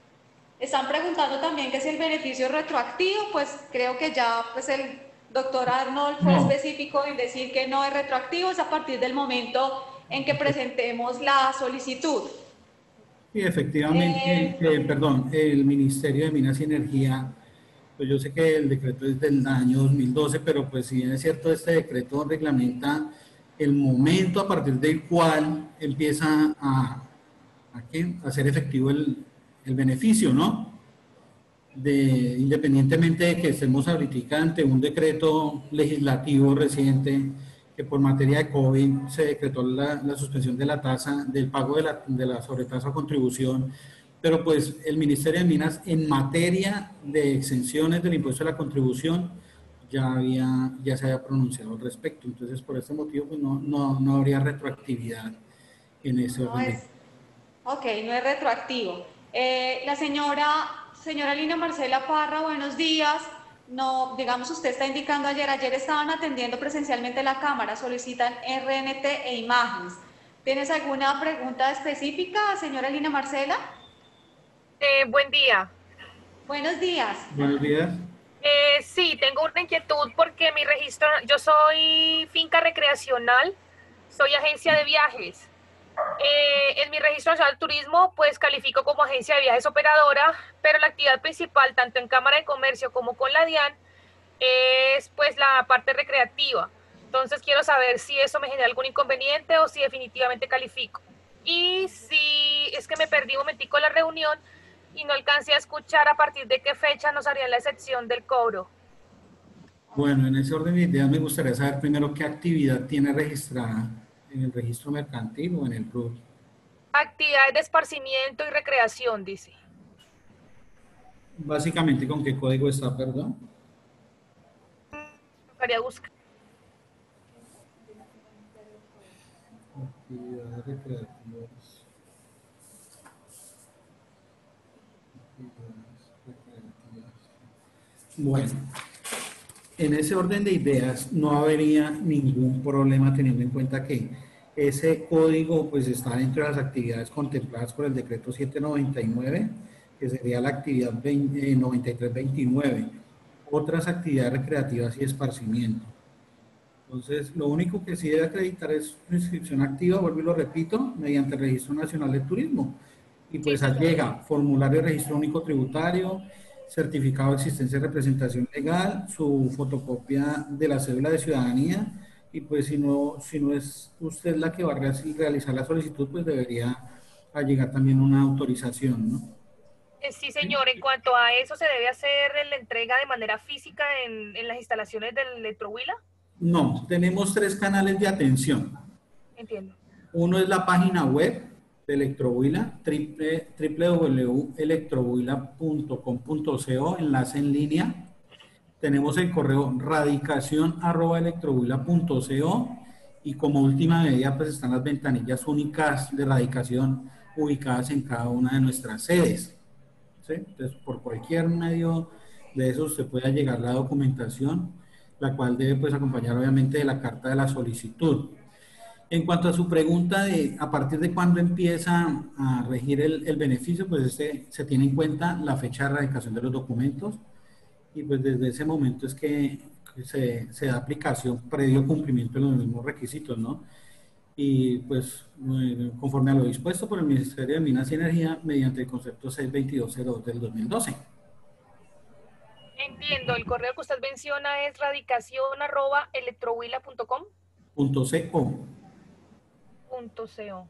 están preguntando también que si el beneficio es retroactivo. Pues creo que ya pues el doctor Arnold fue No. específico en decir que no es retroactivo, es a partir del momento en que presentemos la solicitud. Sí, efectivamente, Eh, eh, perdón, el Ministerio de Minas y Energía, pues yo sé que el decreto es del año dos mil doce, pero pues si bien es cierto, este decreto reglamenta el momento a partir del cual empieza a, a, ¿qué? a ser efectivo el, el beneficio, ¿no? De, independientemente de que estemos ahorita ante un decreto legislativo reciente que por materia de COVID se decretó la, la suspensión de la tasa, del pago de la, de la sobretasa o contribución, pero pues el Ministerio de Minas en materia de exenciones del impuesto a la contribución ya, había, ya se había pronunciado al respecto. Entonces, por este motivo, pues no, no, no habría retroactividad en ese no orden de... es, ok, no es retroactivo. Eh, la señora, señora Lina Marcela Parra, buenos días. No, digamos, usted está indicando ayer, ayer estaban atendiendo presencialmente la Cámara, solicitan R N T e imágenes. ¿Tienes alguna pregunta específica, señora Lina Marcela? Eh, buen día. Buenos días. Buenos días. Eh, sí, tengo una inquietud porque mi registro, yo soy finca recreacional, soy agencia de viajes. Eh, en mi registro nacional de turismo, pues califico como agencia de viajes operadora, pero la actividad principal, tanto en Cámara de Comercio como con la DIAN, es pues la parte recreativa. Entonces quiero saber si eso me genera algún inconveniente o si definitivamente califico. Y si es que me perdí un momentico la reunión y no alcancé a escuchar a partir de qué fecha nos harían la excepción del cobro. Bueno, en ese orden de ideas me gustaría saber primero qué actividad tiene registrada en el registro mercantil o en el R U R. Actividades de esparcimiento y recreación, dice. Básicamente, ¿con qué código está, perdón? Me gustaría buscar. Actividades recreativas. Actividades recreativas. Bueno, en ese orden de ideas no habría ningún problema teniendo en cuenta que ese código pues está dentro de las actividades contempladas por el decreto setecientos noventa y nueve, que sería la actividad veinte, noventa y tres veintinueve, otras actividades recreativas y esparcimiento. Entonces, lo único que sí debe acreditar es su inscripción activa, vuelvo y lo repito, mediante el Registro Nacional de Turismo. Y pues llega formulario de registro único tributario, certificado de existencia y representación legal, su fotocopia de la cédula de ciudadanía, y pues si no, si no es usted la que va a realizar la solicitud, pues debería llegar también una autorización, ¿no? Eh, sí, señor, en cuanto a eso, ¿se debe hacer la entrega de manera física en, en las instalaciones del Electrohuila? No, tenemos tres canales de atención. Entiendo. Uno es la página web, de Electrohuila, triple, w w w punto electrohuila punto com punto co, enlace en línea. Tenemos el correo radicación arroba electrohuila punto co y como última medida pues están las ventanillas únicas de radicación ubicadas en cada una de nuestras sedes. ¿Sí? Entonces, por cualquier medio de eso se puede llegar la documentación, la cual debe pues acompañar obviamente de la carta de la solicitud. En cuanto a su pregunta de a partir de cuándo empieza a regir el, el beneficio, pues este, se tiene en cuenta la fecha de radicación de los documentos y pues desde ese momento es que se, se da aplicación previo cumplimiento de los mismos requisitos, ¿no? Y pues conforme a lo dispuesto por el Ministerio de Minas y Energía mediante el concepto seiscientos veintidós cero dos del dos mil doce. Entiendo, el correo que usted menciona es radicación arroba electrohuila punto com. Punto co. Punto co.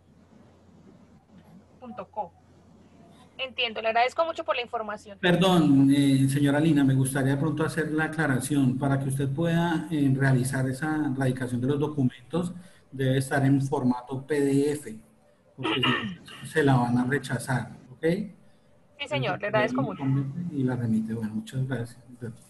Punto co. Entiendo, le agradezco mucho por la información. Perdón, eh, señora Lina, me gustaría de pronto hacer la aclaración. Para que usted pueda eh, realizar esa radicación de los documentos, debe estar en formato P D F, porque si se la van a rechazar, ¿ok? Sí, señor, le agradezco mucho. Y la remite, bueno, muchas gracias.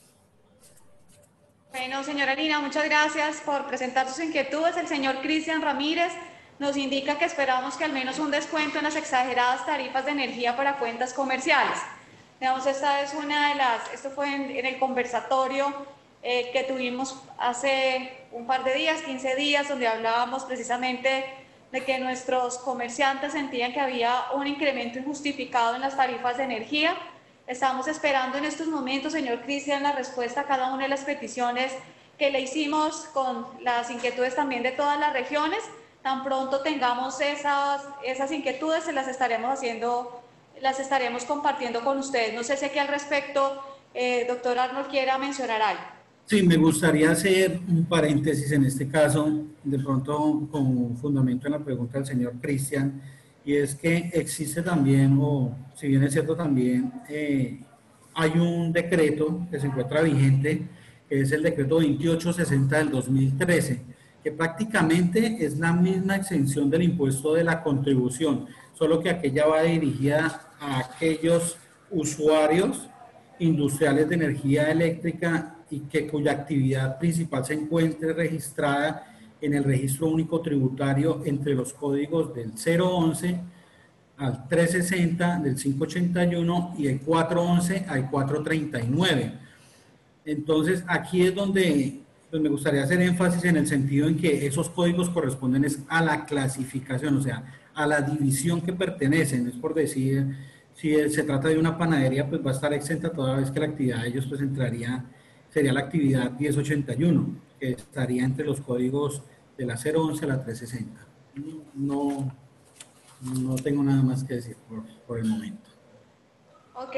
Bueno, señora Lina, muchas gracias por presentar sus inquietudes. El señor Cristian Ramírez nos indica que esperamos que al menos un descuento en las exageradas tarifas de energía para cuentas comerciales. Digamos, esta es una de las, esto fue en, en el conversatorio eh, que tuvimos hace un par de días, quince días, donde hablábamos precisamente de que nuestros comerciantes sentían que había un incremento injustificado en las tarifas de energía. Estamos esperando en estos momentos, señor Cristian, la respuesta a cada una de las peticiones que le hicimos con las inquietudes también de todas las regiones. Tan pronto tengamos esas, esas inquietudes, se las estaremos haciendo, las estaremos compartiendo con ustedes. No sé si aquí al respecto, eh, doctor Arnold, quiera mencionar algo. Sí, me gustaría hacer un paréntesis en este caso, de pronto con fundamento en la pregunta del señor Cristian, y es que existe también, o si bien es cierto también, eh, hay un decreto que se encuentra vigente, que es el decreto veintiocho sesenta del dos mil trece, que prácticamente es la misma exención del impuesto de la contribución, solo que aquella va dirigida a aquellos usuarios industriales de energía eléctrica y que cuya actividad principal se encuentre registrada en el registro único tributario entre los códigos del cero once al trescientos sesenta, del quinientos ochenta y uno y el cuatrocientos once al cuatrocientos treinta y nueve. Entonces, aquí es donde pues, me gustaría hacer énfasis en el sentido en que esos códigos corresponden es a la clasificación, o sea, a la división que pertenecen. Es por decir, si se trata de una panadería, pues va a estar exenta toda vez que la actividad de ellos pues entraría, sería la actividad diez ochenta y uno, que estaría entre los códigos de la cero once a la trescientos sesenta. No, no tengo nada más que decir por, por el momento. Ok.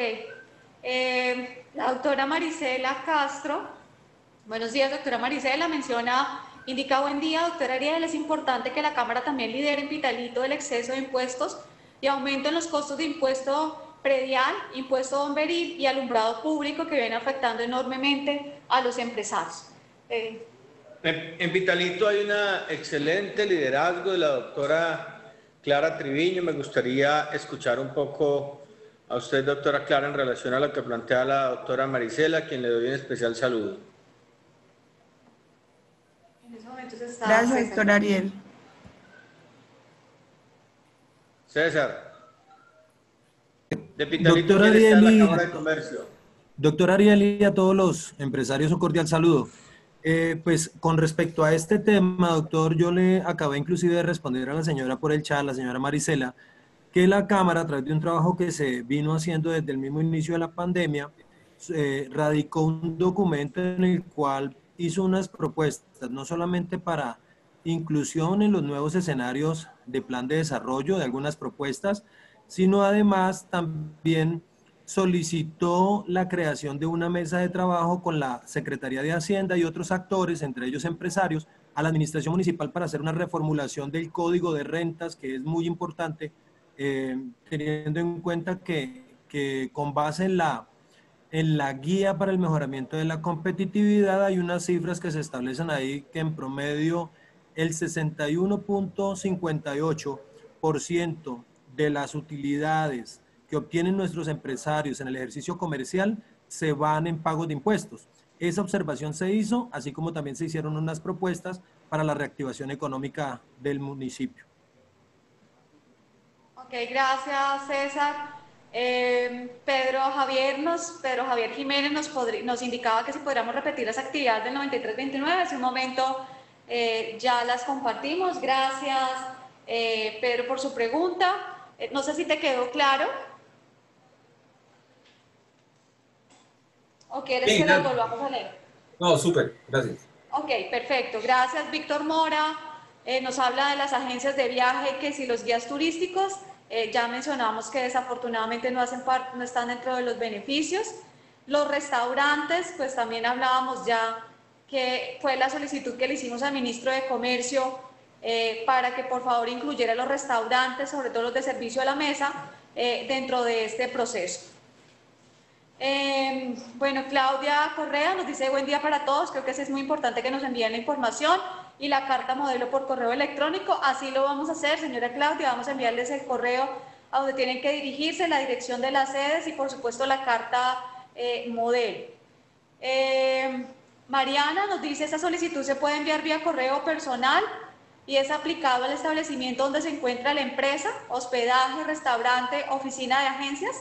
Eh, la doctora Marisela Castro, buenos días, doctora Marisela, menciona, indica buen día, doctora Ariel, es importante que la Cámara también lidere en Pitalito el exceso de impuestos y aumento en los costos de impuesto predial, impuesto bomberil y alumbrado público que viene afectando enormemente a los empresarios. Eh, en, en Pitalito hay un excelente liderazgo de la doctora Clara Triviño. Me gustaría escuchar un poco a usted, doctora Clara, en relación a lo que plantea la doctora Marisela, a quien le doy un especial saludo. en ese momento se está Gracias, César. doctor Ariel. César. De Pitalito, Doctor ¿quién está en la Ariel y- Cámara de Comercio? Doctor Ariel y a todos los empresarios, un cordial saludo. Eh, pues con respecto a este tema, doctor, yo le acabé inclusive de responder a la señora por el chat, la señora Marisela, que la Cámara, a través de un trabajo que se vino haciendo desde el mismo inicio de la pandemia, eh, radicó un documento en el cual hizo unas propuestas, no solamente para inclusión en los nuevos escenarios de plan de desarrollo de algunas propuestas, sino además también solicitó la creación de una mesa de trabajo con la Secretaría de Hacienda y otros actores, entre ellos empresarios, a la Administración Municipal para hacer una reformulación del Código de Rentas, que es muy importante, eh, teniendo en cuenta que, que con base en la, en la guía para el mejoramiento de la competitividad hay unas cifras que se establecen ahí que en promedio el sesenta y uno punto cincuenta y ocho por ciento de las utilidades que obtienen nuestros empresarios en el ejercicio comercial se van en pagos de impuestos. Esa observación se hizo, así como también se hicieron unas propuestas para la reactivación económica del municipio. Ok, gracias César. Eh, Pedro Javier nos, Pedro Javier Jiménez nos, podrí, nos indicaba que si podríamos repetir las actividades del noventa y tres veintinueve, hace un momento eh, ya las compartimos. Gracias eh, Pedro por su pregunta. Eh, no sé si te quedó claro. ¿O quieres sí, que las volvamos a leer? No, súper, gracias. Ok, perfecto. Gracias Víctor Mora. Eh, nos habla de las agencias de viaje, que si los guías turísticos. Eh, ya mencionamos que desafortunadamente no, hacen parte, no están dentro de los beneficios. Los restaurantes, pues también hablábamos ya que fue la solicitud que le hicimos al ministro de Comercio eh, para que por favor incluyera los restaurantes, sobre todo los de servicio a la mesa, eh, dentro de este proceso. Eh, bueno, Claudia Correa nos dice buen día para todos, creo que sí es muy importante que nos envíen la información y la carta modelo por correo electrónico, así lo vamos a hacer, señora Claudia, vamos a enviarles el correo a donde tienen que dirigirse, la dirección de las sedes y por supuesto la carta eh, modelo. Eh, Mariana nos dice, esta solicitud se puede enviar vía correo personal y es aplicado al establecimiento donde se encuentra la empresa, hospedaje, restaurante, oficina de agencias.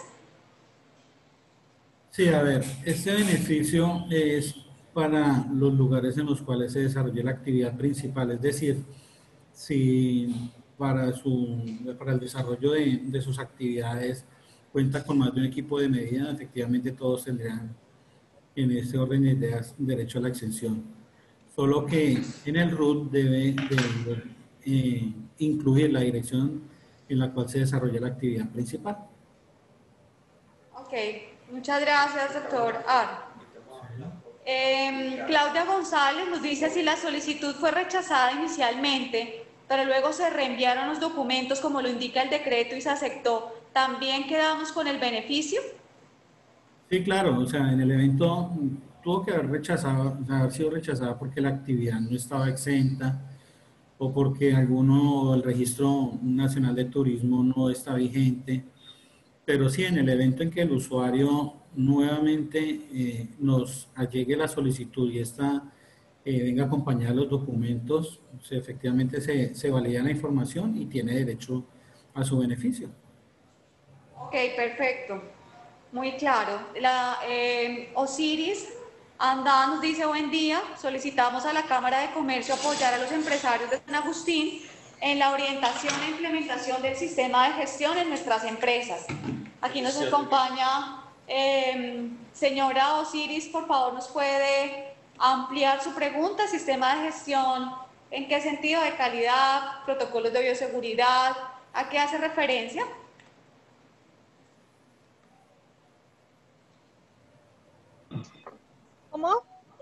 Sí, a ver, este beneficio es para los lugares en los cuales se desarrolla la actividad principal, es decir, si para, su, para el desarrollo de, de sus actividades cuenta con más de un equipo de medida, efectivamente todos tendrán en este orden de ideas derecho a la exención. Solo que en el R U T debe, debe eh, incluir la dirección en la cual se desarrolla la actividad principal. Ok, muchas gracias, doctor Ar. Eh, Claudia González nos dice si la solicitud fue rechazada inicialmente, pero luego se reenviaron los documentos como lo indica el decreto y se aceptó, ¿también quedamos con el beneficio? Sí, claro, o sea, en el evento tuvo que haber rechazado, haber sido rechazada porque la actividad no estaba exenta o porque alguno, el registro nacional de turismo no está vigente. Pero sí, en el evento en que el usuario nuevamente eh, nos allegue la solicitud y esta eh, venga acompañada de los documentos, se, efectivamente se, se valida la información y tiene derecho a su beneficio. Ok, perfecto. Muy claro. La, eh, Osiris Anda nos dice buen día. Solicitamos a la Cámara de Comercio apoyar a los empresarios de San Agustín en la orientación e implementación del sistema de gestión en nuestras empresas. Aquí nos acompaña eh, señora Osiris, por favor nos puede ampliar su pregunta. Sistema de gestión, ¿en qué sentido? De calidad, protocolos de bioseguridad, ¿a qué hace referencia? ¿Cómo?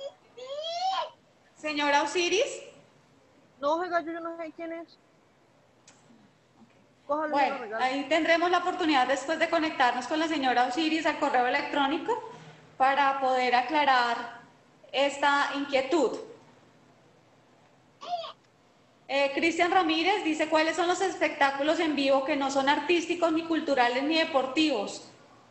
Señora Osiris. No, oiga, yo no sé quién es. Cójalo, bueno, ahí tendremos la oportunidad después de conectarnos con la señora Osiris al correo electrónico para poder aclarar esta inquietud. Eh, Cristian Ramírez dice, ¿cuáles son los espectáculos en vivo que no son artísticos, ni culturales, ni deportivos?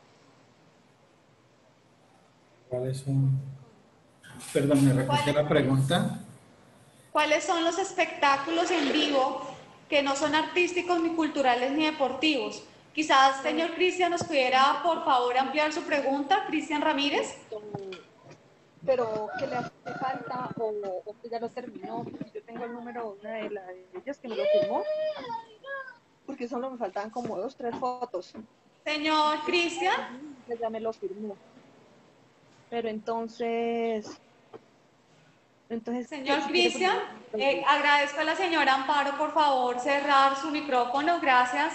¿Cuáles son? Perdón, ¿me repite la pregunta? ¿Cuáles son los espectáculos en vivo que no son artísticos, ni culturales, ni deportivos? Quizás, señor Cristian, nos pudiera, por favor, ampliar su pregunta, Cristian Ramírez. Pero, ¿qué le hace falta o, o que ya lo terminó? Yo tengo el número de una de, la, de ellas que me lo firmó, porque solo me faltaban como dos, tres fotos. Señor Cristian. Ya me lo firmó. Pero entonces... entonces señor Cristian, eh, agradezco a la señora Amparo, por favor, cerrar su micrófono, gracias.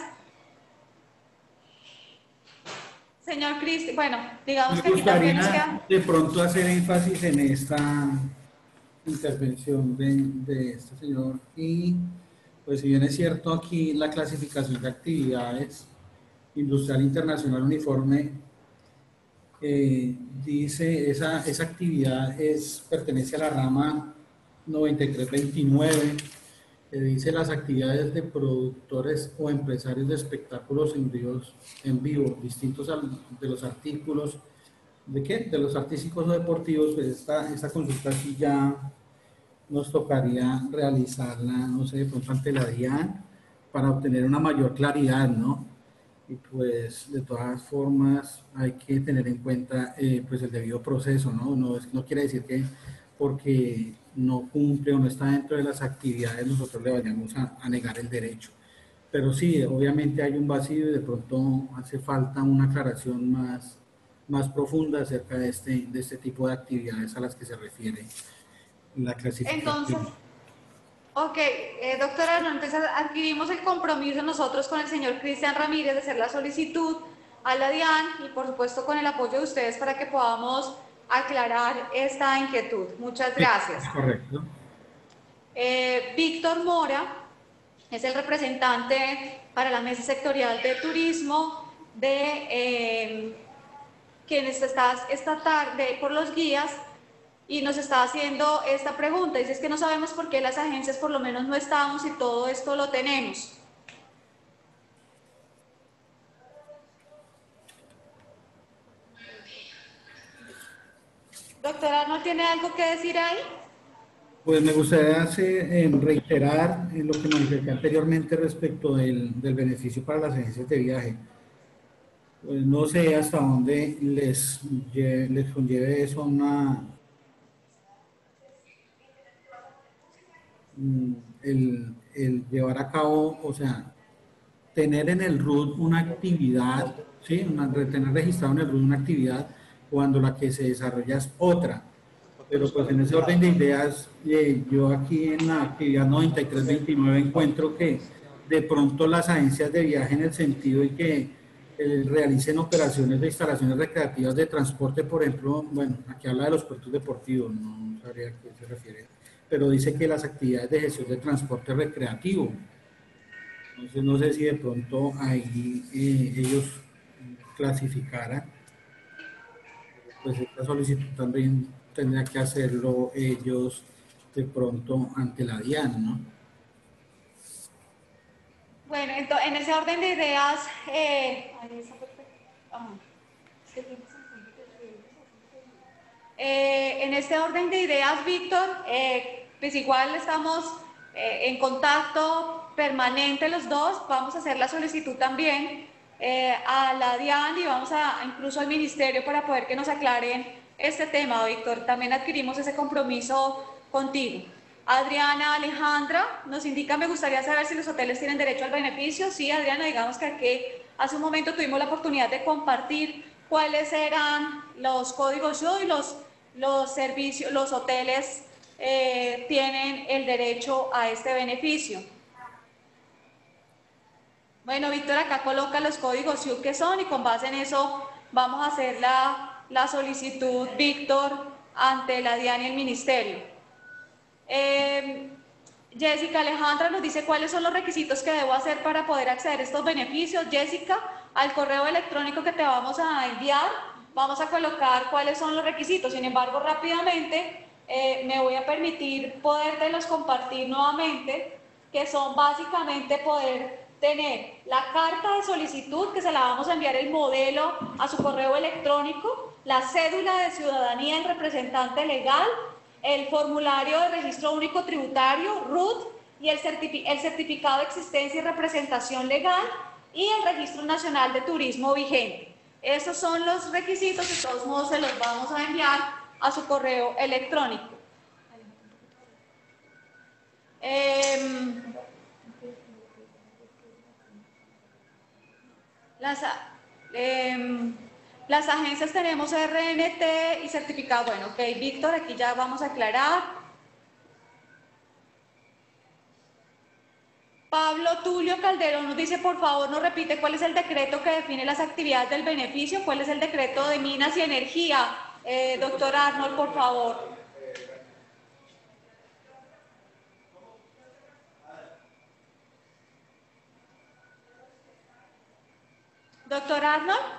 Señor Cristian, bueno, digamos Me que aquí también nos queda... de pronto hacer énfasis en esta intervención de, de este señor y pues si bien es cierto aquí la clasificación de actividades industrial internacional uniforme eh, dice esa, esa actividad es, pertenece a la rama noventa y tres veintinueve que dice las actividades de productores o empresarios de espectáculos en, vivos, en vivo, distintos al, de los artículos, ¿de qué? De los artísticos o deportivos, pues esta, esta consulta sí ya nos tocaría realizarla, no sé, de pronto ante la DIAN, para obtener una mayor claridad, ¿no? Y pues de todas formas hay que tener en cuenta eh, pues el debido proceso, ¿no? No, es, no quiere decir que porque no cumple o no está dentro de las actividades nosotros le vayamos a, a negar el derecho. Pero sí, obviamente hay un vacío y de pronto hace falta una aclaración más, más profunda acerca de este, de este tipo de actividades a las que se refiere la clasificación. Entonces, ok, eh, doctora, entonces adquirimos el compromiso nosotros con el señor Cristian Ramírez de hacer la solicitud a la DIAN y por supuesto con el apoyo de ustedes para que podamos aclarar esta inquietud. Muchas gracias. Sí, correcto. Eh, Víctor Mora es el representante para la mesa sectorial de turismo de eh, quienes está esta tarde por los guías y nos está haciendo esta pregunta. Dice, es que no sabemos por qué las agencias por lo menos no estamos y todo esto lo tenemos. Doctora, ¿no tiene algo que decir ahí? Pues me gustaría hacer, eh, reiterar en lo que manifesté anteriormente respecto del, del beneficio para las agencias de viaje. Pues no sé hasta dónde les, les conlleve eso una, el, el llevar a cabo, o sea, tener en el R U D una actividad, ¿sí? Una, tener registrado en el R U D una actividad cuando la que se desarrolla es otra. Pero pues en ese orden de ideas, eh, yo aquí en la actividad noventa y tres veintinueve encuentro que de pronto las agencias de viaje en el sentido de que eh, realicen operaciones de instalaciones recreativas de transporte, por ejemplo, bueno, aquí habla de los puertos deportivos, no sabría a qué se refiere, pero dice que las actividades de gestión de transporte recreativo. Entonces no sé si de pronto ahí eh, ellos clasificaran, pues esta solicitud también tendría que hacerlo ellos de pronto ante la DIAN, ¿no? Bueno, entonces, en ese orden de ideas, eh, eh, en este orden de ideas, Víctor, eh, pues igual estamos eh, en contacto permanente los dos, vamos a hacer la solicitud también eh, a la DIAN y vamos a incluso al ministerio para poder que nos aclaren este tema, Víctor. También adquirimos ese compromiso contigo. Adriana Alejandra nos indica, me gustaría saber si los hoteles tienen derecho al beneficio. Sí, Adriana, digamos que aquí hace un momento tuvimos la oportunidad de compartir cuáles eran los códigos y los, los servicios, los hoteles eh, tienen el derecho a este beneficio. Bueno, Víctor acá coloca los códigos S I U que son y con base en eso vamos a hacer la, la solicitud, Víctor, ante la DIAN y el ministerio. Eh, Jessica Alejandra nos dice cuáles son los requisitos que debo hacer para poder acceder a estos beneficios. Jessica, al correo electrónico que te vamos a enviar, vamos a colocar cuáles son los requisitos. Sin embargo, rápidamente eh, me voy a permitir podértelos compartir nuevamente, que son básicamente poder tener la carta de solicitud, que se la vamos a enviar el modelo a su correo electrónico, la cédula de ciudadanía del representante legal, el formulario de registro único tributario, R U D, y el, certifi el certificado de existencia y representación legal y el registro nacional de turismo vigente. Esos son los requisitos, de todos modos se los vamos a enviar a su correo electrónico. Eh, las, eh, Las agencias tenemos R N T y certificado. Bueno, ok, Víctor, aquí ya vamos a aclarar. Pablo Tulio Calderón nos dice, por favor, nos repite cuál es el decreto que define las actividades del beneficio, cuál es el decreto de minas y energía. Eh, doctor Arnold, por favor. Doctor Arnold.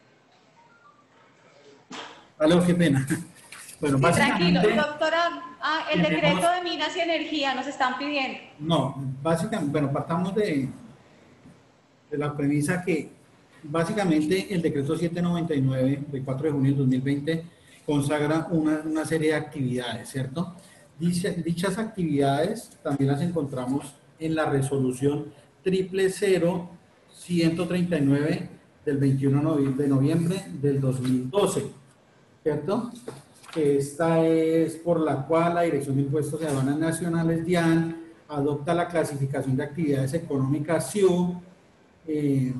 Aló, qué pena. Bueno, Sí, básicamente... tranquilo, doctora Ah, el decreto de Minas y Energía nos están pidiendo. No, básicamente, bueno, partamos de, de la premisa que básicamente el decreto setecientos noventa y nueve del cuatro de junio del dos mil veinte consagra una, una serie de actividades, ¿cierto? Dice, dichas actividades también las encontramos en la resolución triple cero ciento treinta y nueve del veintiuno de noviembre del dos mil doce, ¿cierto? Esta es por la cual la Dirección de Impuestos y Aduanas Nacionales, DIAN, adopta la clasificación de actividades económicas C I U. Eh,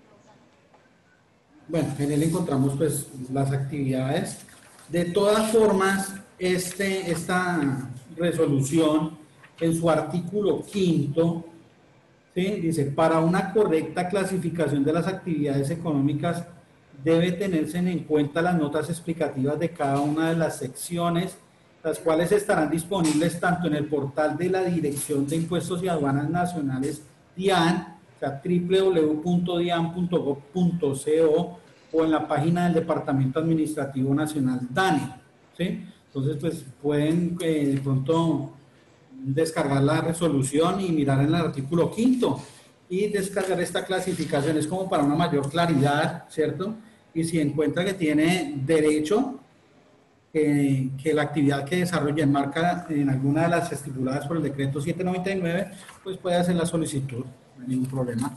bueno, en él encontramos pues las actividades. De todas formas, este, esta resolución en su artículo quinto, ¿sí? Dice, para una correcta clasificación de las actividades económicas debe tenerse en cuenta las notas explicativas de cada una de las secciones, las cuales estarán disponibles tanto en el portal de la Dirección de Impuestos y Aduanas Nacionales, DIAN, o sea, doble u doble u doble u punto dian punto gob punto co, o en la página del Departamento Administrativo Nacional, DANE, ¿sí? Entonces, pues, pueden eh, de pronto descargar la resolución y mirar en el artículo quinto y descargar esta clasificación. Es como para una mayor claridad, ¿cierto? Y si encuentra que tiene derecho, eh, que la actividad que desarrolla enmarca en alguna de las estipuladas por el decreto setecientos noventa y nueve, pues puede hacer la solicitud, no hay ningún problema.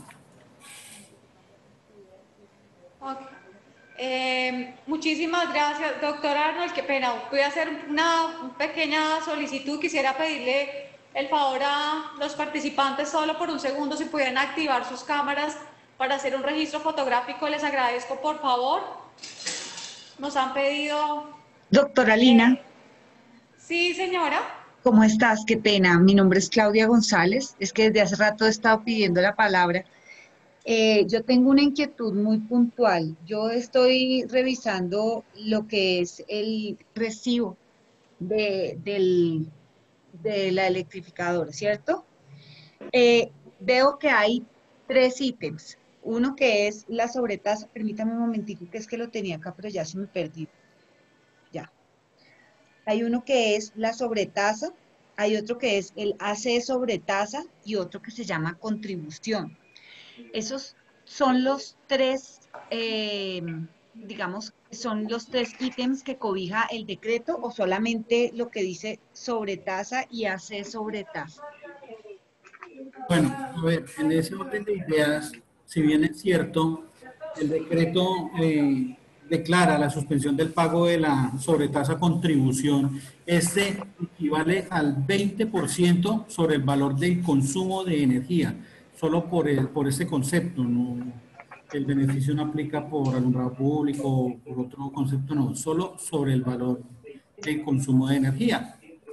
Okay. Eh, muchísimas gracias, doctor Arnold. Qué pena, voy a hacer una pequeña solicitud. Quisiera pedirle el favor a los participantes solo por un segundo si pudieran activar sus cámaras para hacer un registro fotográfico. Les agradezco, por favor. Nos han pedido... Doctora Lina. Eh, sí, señora. ¿Cómo estás? Qué pena. Mi nombre es Claudia González. Es que desde hace rato he estado pidiendo la palabra. Eh, yo tengo una inquietud muy puntual. Yo estoy revisando lo que es el recibo de, del, de la electrificadora, ¿cierto? Eh, veo que hay tres ítems. Uno que es la sobretasa. Permítame un momentico, que es que lo tenía acá, pero ya se me perdió. Ya. Hay uno que es la sobretasa, hay otro que es el A C sobretasa y otro que se llama contribución. Esos son los tres, eh, digamos, son los tres ítems que cobija el decreto, o solamente lo que dice sobretasa y A C sobretasa. Bueno, a ver, en ese orden de ideas, si bien es cierto, el decreto eh, declara la suspensión del pago de la sobretasa contribución. Este equivale al veinte por ciento sobre el valor del consumo de energía. Solo por, el, por este concepto, no, el beneficio no aplica por alumbrado público o por otro concepto, no, solo sobre el valor del consumo de energía.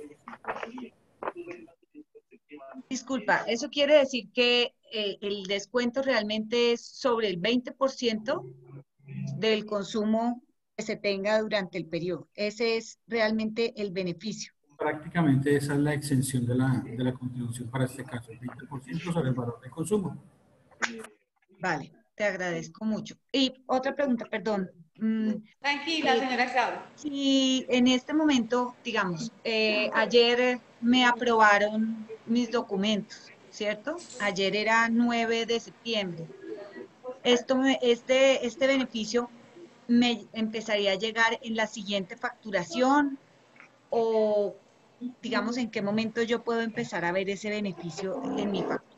Disculpa, ¿eso quiere decir que eh, el descuento realmente es sobre el veinte por ciento del consumo que se tenga durante el periodo? Ese es realmente el beneficio. Prácticamente esa es la exención de la, de la contribución para este caso, el veinte por ciento sobre el valor de consumo. Vale, te agradezco mucho. Y otra pregunta, perdón. Tranquila, eh, señora Claudia. Si en este momento, digamos, eh, ayer me aprobaron mis documentos, ¿cierto? Ayer era nueve de septiembre. Esto me, este, este beneficio me empezaría a llegar en la siguiente facturación, o digamos, ¿en qué momento yo puedo empezar a ver ese beneficio en mi factura?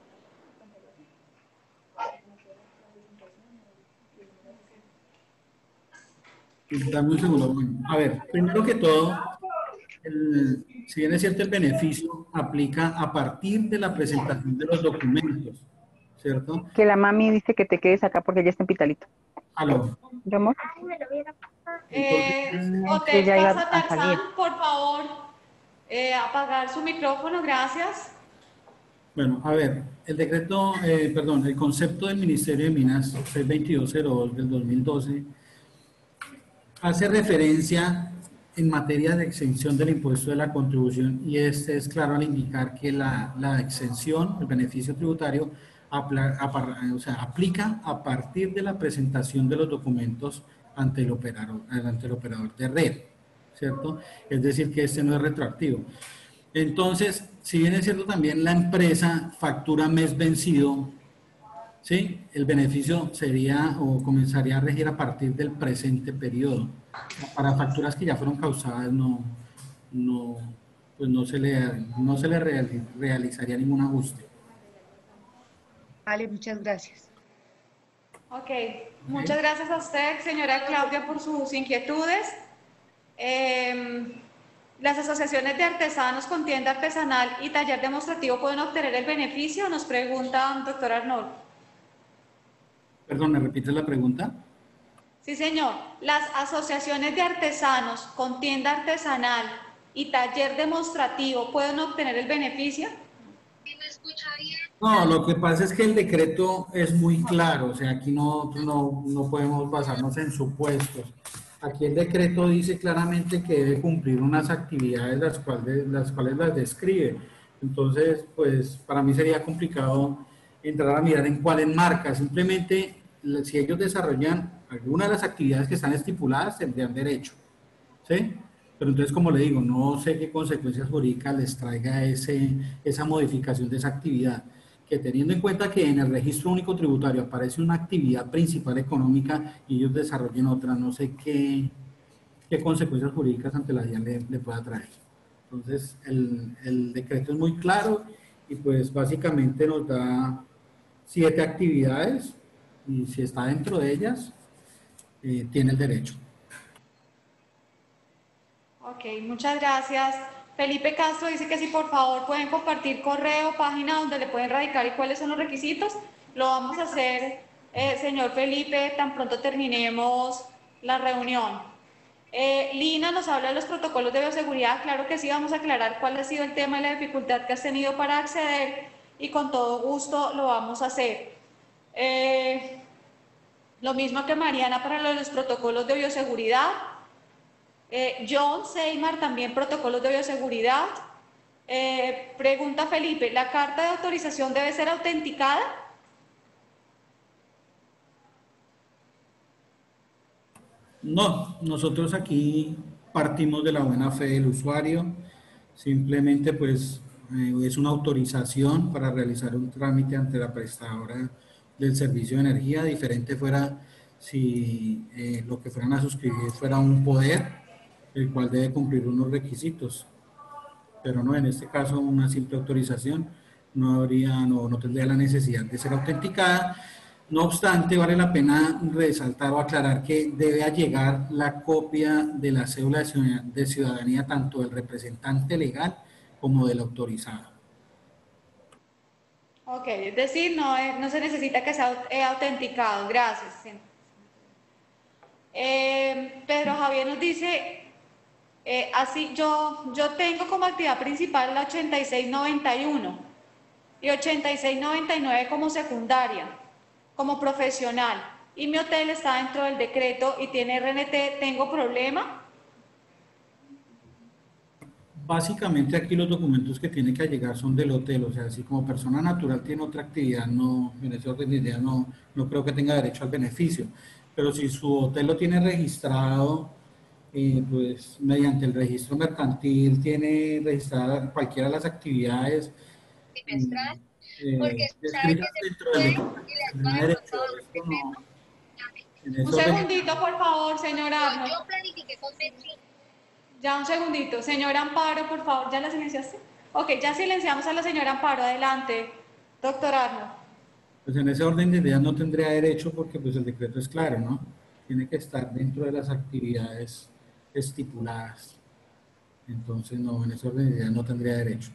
Dame un segundo. A ver, primero que todo, el, si bien es cierto, el beneficio aplica a partir de la presentación de los documentos, ¿cierto? Que la mami dice que te quedes acá porque ella está en Pitalito. ¿Aló? ¿Yo, amor? Eh, Hotel Ella iba Casa a salir. Tarzán, por favor, eh, apagar su micrófono, gracias. Bueno, a ver, el decreto, eh, perdón, el concepto del Ministerio de Minas seiscientos veintidós cero dos del dos mil doce hace referencia en materia de exención del impuesto de la contribución, y este es claro al indicar que la, la exención, el beneficio tributario, apla, apar, o sea, aplica a partir de la presentación de los documentos ante el operador, ante el operador de red, ¿cierto? Es decir, que este no es retroactivo. Entonces, si bien es cierto, también la empresa factura mes vencido, ¿sí? El beneficio sería o comenzaría a regir a partir del presente periodo. Para facturas que ya fueron causadas, no, no, pues no se le, no se le reali- realizaría ningún ajuste. Vale, muchas gracias. Ok, muchas gracias a usted, señora Claudia, por sus inquietudes. Eh, las asociaciones de artesanos con tienda artesanal y taller demostrativo pueden obtener el beneficio, nos pregunta doctor Arnold. Perdón, ¿me repites la pregunta? Sí, señor. Las asociaciones de artesanos con tienda artesanal y taller demostrativo pueden obtener el beneficio. No, lo que pasa es que el decreto es muy claro, o sea, aquí no, no, no podemos basarnos en supuestos. Aquí el decreto dice claramente que debe cumplir unas actividades las cuales las, cuales las describe. Entonces, pues para mí sería complicado entrar a mirar en cuál enmarca. Simplemente, si ellos desarrollan alguna de las actividades que están estipuladas, tendrían derecho, ¿sí? Pero entonces, como le digo, no sé qué consecuencias jurídicas les traiga ese, esa modificación de esa actividad, que teniendo en cuenta que en el registro único tributario aparece una actividad principal económica y ellos desarrollen otra, no sé qué, qué consecuencias jurídicas ante la D I A N le, le pueda traer. Entonces, el, el decreto es muy claro y pues básicamente nos da siete actividades y si está dentro de ellas, eh, tiene el derecho. Ok, muchas gracias. Felipe Castro dice que si por favor pueden compartir correo, página donde le pueden radicar y cuáles son los requisitos. Lo vamos a hacer, eh, señor Felipe, tan pronto terminemos la reunión. Eh, Lina nos habla de los protocolos de bioseguridad. Claro que sí, vamos a aclarar cuál ha sido el tema y la dificultad que has tenido para acceder y con todo gusto lo vamos a hacer. Eh, lo mismo que Mariana para los protocolos de bioseguridad. Eh, John Seymour, también protocolos de bioseguridad. Eh, pregunta Felipe, ¿la carta de autorización debe ser autenticada? No, nosotros aquí partimos de la buena fe del usuario, simplemente pues eh, es una autorización para realizar un trámite ante la prestadora del servicio de energía, diferente fuera si eh, lo que fueran a suscribir fuera un poder, el cual debe cumplir unos requisitos, pero no, en este caso una simple autorización no habría, no, no tendría la necesidad de ser autenticada. No obstante, vale la pena resaltar o aclarar que debe llegar la copia de la cédula de ciudadanía tanto del representante legal como del autorizado. Ok, es decir, no, es- no se necesita que sea eh, autenticado. Gracias. Sí. Eh, Pedro Javier nos dice, eh, así yo, yo tengo como actividad principal la ochenta y seis noventa y uno y ochenta y seis noventa y nueve como secundaria, como profesional, y mi hotel está dentro del decreto y tiene R N T, ¿tengo problema? Básicamente aquí los documentos que tiene que llegar son del hotel, o sea, si como persona natural tiene otra actividad, no, en ese orden de idea no, no creo que tenga derecho al beneficio, pero si su hotel lo tiene registrado, eh, pues mediante el registro mercantil tiene registrada cualquiera de las actividades Trimestral, eh, porque sabe que descritas se dentro puede del y documento, les tendrá va derecho, todo el esto no, decreto. en ese Un orden. segundito, por favor, señora Yo, Arnold. yo planifiqué con Metri. Ya un segundito. Señora Amparo, por favor, ¿ya la silenciaste? Ok, ya silenciamos a la señora Amparo. Adelante, doctor Arnold. Pues en ese orden de ideas no tendría derecho porque pues el decreto es claro, ¿no? Tiene que estar dentro de las actividades estipuladas. Entonces, no, en ese orden de ideas no tendría derecho.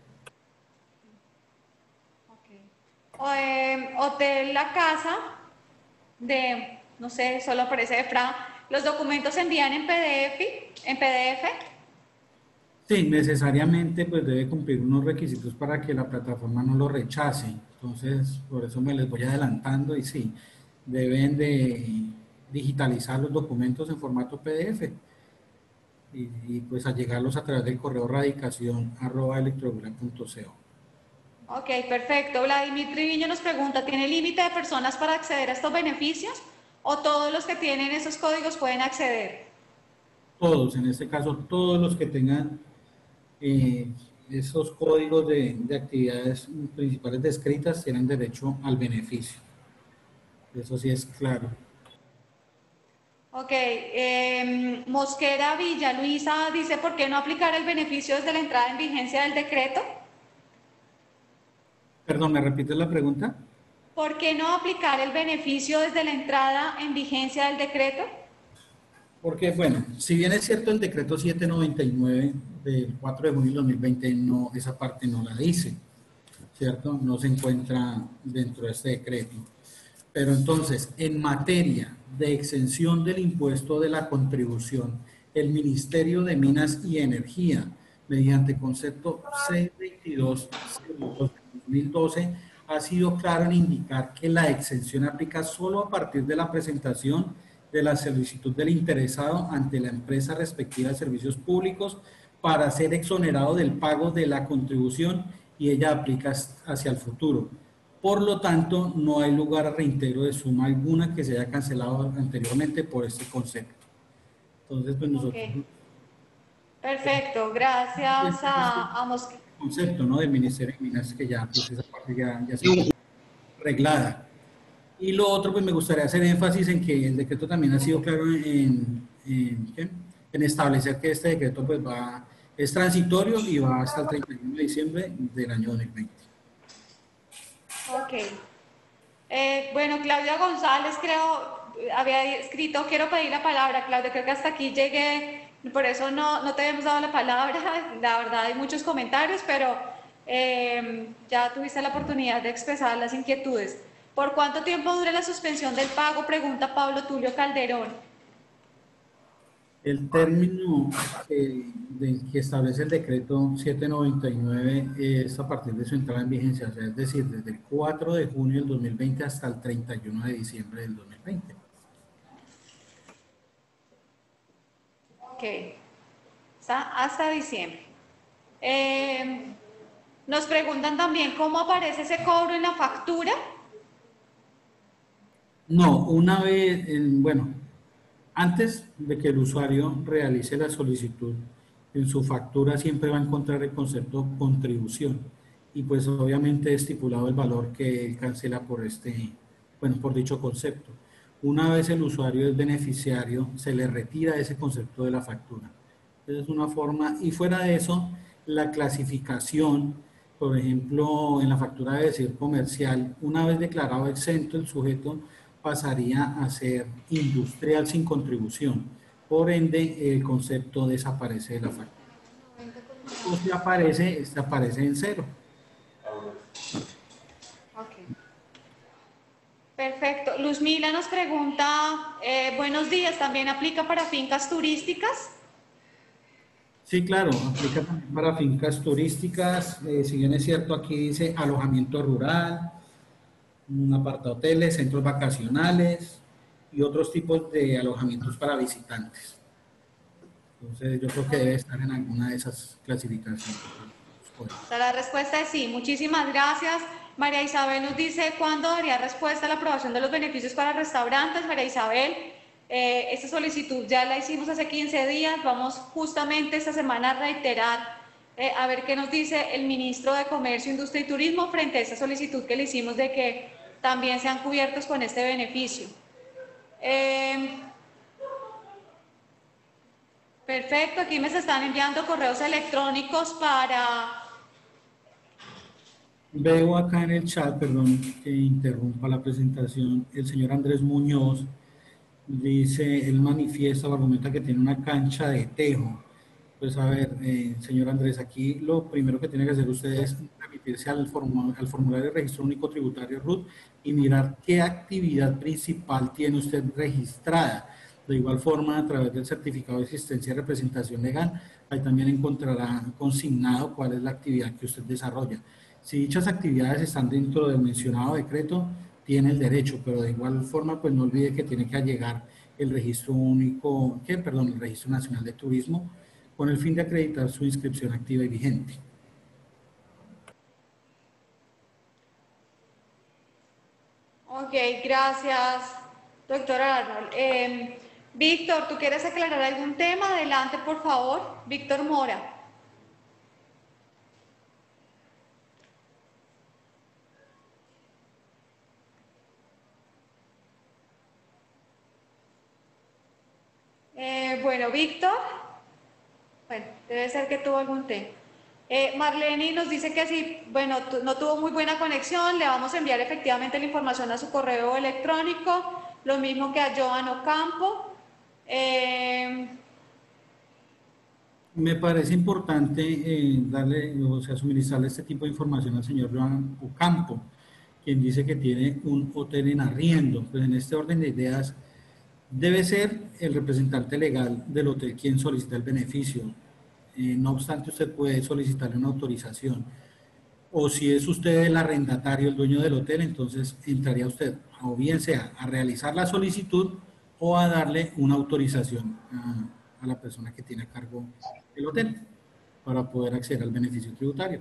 O, eh, Hotel La Casa, de, no sé, solo aparece de Fran. ¿Los documentos se envían en P D F? ¿En P D F? Sí, necesariamente pues debe cumplir unos requisitos para que la plataforma no lo rechace. Entonces, por eso me les voy adelantando y sí, deben de digitalizar los documentos en formato P D F y, y pues allegarlos a través del correo radicación arroba electrobula punto co. Ok, perfecto. Vladimir Triviño nos pregunta, ¿tiene límite de personas para acceder a estos beneficios? ¿O todos los que tienen esos códigos pueden acceder? todos, en este caso, todos los que tengan eh, esos códigos de, de actividades principales descritas tienen derecho al beneficio. Eso sí es claro. Ok, eh, Mosquera Villa Luisa dice, ¿por qué no aplicar el beneficio desde la entrada en vigencia del decreto? Perdón, ¿me repites la pregunta? ¿Por qué no aplicar el beneficio desde la entrada en vigencia del decreto? Porque, bueno, si bien es cierto el decreto setecientos noventa y nueve del cuatro de junio del dos mil veinte, no, esa parte no la dice, ¿cierto? No se encuentra dentro de este decreto. Pero entonces, en materia de exención del impuesto de la contribución, el Ministerio de Minas y Energía, mediante concepto seiscientos veintidós de dos mil doce, ha sido claro en indicar que la exención aplica solo a partir de la presentación de la solicitud del interesado ante la empresa respectiva de servicios públicos para ser exonerado del pago de la contribución, y ella aplica hacia el futuro. Por lo tanto, no hay lugar a reintegro de suma alguna que se haya cancelado anteriormente por este concepto. Entonces, pues nosotros... Okay. Perfecto, gracias a, a Mosquera. Concepto, ¿no? Del Ministerio de Minas, que ya, pues esa parte ya, ya se ha arreglada. Y lo otro, pues me gustaría hacer énfasis en que el decreto también ha sido claro en, en, en establecer que este decreto pues va, es transitorio y va hasta el treinta y uno de diciembre del año dos mil veinte. Ok. Eh, bueno, Claudia González, creo, había escrito, quiero pedir la palabra. Claudia, creo que hasta aquí llegué, por eso no, no te hemos dado la palabra. La verdad, hay muchos comentarios, pero eh, ya tuviste la oportunidad de expresar las inquietudes. ¿Por cuánto tiempo dura la suspensión del pago? Pregunta Pablo Tulio Calderón. El término que, de, que establece el decreto setecientos noventa y nueve es a partir de su entrada en vigencia, o sea, es decir, desde el cuatro de junio del dos mil veinte hasta el treinta y uno de diciembre del dos mil veinte. Ok, está hasta diciembre. Eh, nos preguntan también cómo aparece ese cobro en la factura. No, una vez, en, bueno, antes de que el usuario realice la solicitud, en su factura siempre va a encontrar el concepto contribución y pues obviamente estipulado el valor que él cancela por este, bueno, por dicho concepto. Una vez el usuario es beneficiario, se le retira ese concepto de la factura. Esa es una forma, y fuera de eso, la clasificación, por ejemplo, en la factura de decir comercial, una vez declarado exento el sujeto, pasaría a ser industrial sin contribución. Por ende, el concepto desaparece de la factura. O si aparece, este aparece en cero. Okay. Perfecto. Luz Mila nos pregunta, eh, buenos días, ¿también aplica para fincas turísticas? Sí, claro, aplica también para fincas turísticas. Eh, si bien es cierto, aquí dice alojamiento rural, un apartado hoteles, centros vacacionales y otros tipos de alojamientos para visitantes. Entonces, yo creo que debe estar en alguna de esas clasificaciones. O sea, la respuesta es sí. Muchísimas gracias. María Isabel nos dice, ¿cuándo daría respuesta a la aprobación de los beneficios para restaurantes? María Isabel, eh, esta solicitud ya la hicimos hace quince días. Vamos justamente esta semana a reiterar, eh, a ver qué nos dice el ministro de Comercio, Industria y Turismo frente a esta solicitud que le hicimos de que también sean cubiertos con este beneficio. Eh, perfecto, aquí me se están enviando correos electrónicos para... Veo acá en el chat, perdón que interrumpa la presentación, el señor Andrés Muñoz dice, él manifiesta o argumenta que tiene una cancha de tejo. Pues a ver, eh, señor Andrés, aquí lo primero que tiene que hacer usted es remitirse al, formu al formulario de registro único tributario R U T y mirar qué actividad principal tiene usted registrada. De igual forma, a través del certificado de existencia y representación legal, ahí también encontrará consignado cuál es la actividad que usted desarrolla. Si dichas actividades están dentro del mencionado decreto, tiene el derecho, pero de igual forma, pues no olvide que tiene que allegar el registro único, ¿qué? Perdón, el registro nacional de turismo, con el fin de acreditar su inscripción activa y vigente. Ok, gracias, doctor Arnold. Eh, Víctor, ¿tú quieres aclarar algún tema? Adelante, por favor. Víctor Mora. Eh, bueno, Víctor, bueno, debe ser que tuvo algún tema. Eh, Marlene nos dice que sí, bueno, no tuvo muy buena conexión, le vamos a enviar efectivamente la información a su correo electrónico, lo mismo que a Joan Ocampo. Eh, Me parece importante eh, darle, o sea, suministrarle este tipo de información al señor Joan Ocampo, quien dice que tiene un hotel en arriendo. Pues en este orden de ideas, debe ser el representante legal del hotel quien solicita el beneficio. Eh, no obstante, usted puede solicitarle una autorización. O si es usted el arrendatario, el dueño del hotel, entonces entraría usted, o bien sea a realizar la solicitud o a darle una autorización a, a la persona que tiene a cargo el hotel para poder acceder al beneficio tributario.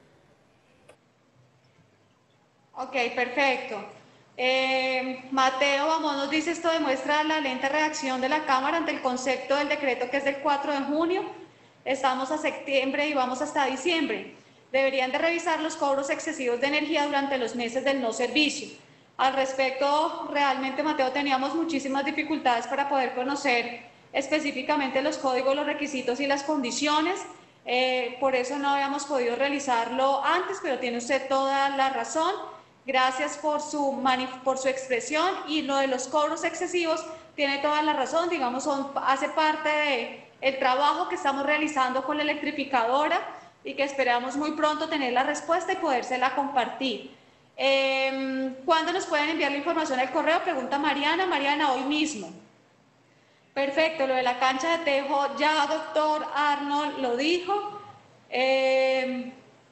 ok, perfecto. Eh, Mateo, vamos, nos dice esto demuestra la lenta reacción de la Cámara ante el concepto del decreto que es del cuatro de junio. Estamos a septiembre y vamos hasta diciembre. Deberían de revisar los cobros excesivos de energía durante los meses del no servicio. Al respecto, realmente, Mateo, teníamos muchísimas dificultades para poder conocer específicamente los códigos, los requisitos y las condiciones. Eh, por eso no habíamos podido realizarlo antes, pero tiene usted toda la razón. Gracias por su, por su expresión, y lo de los cobros excesivos tiene toda la razón, digamos, son, hace parte del trabajo que estamos realizando con la electrificadora y que esperamos muy pronto tener la respuesta y podérsela compartir. Eh, ¿Cuándo nos pueden enviar la información al correo? Pregunta Mariana. Mariana, hoy mismo. Perfecto, lo de la cancha de tejo ya doctor Arnold lo dijo. Eh,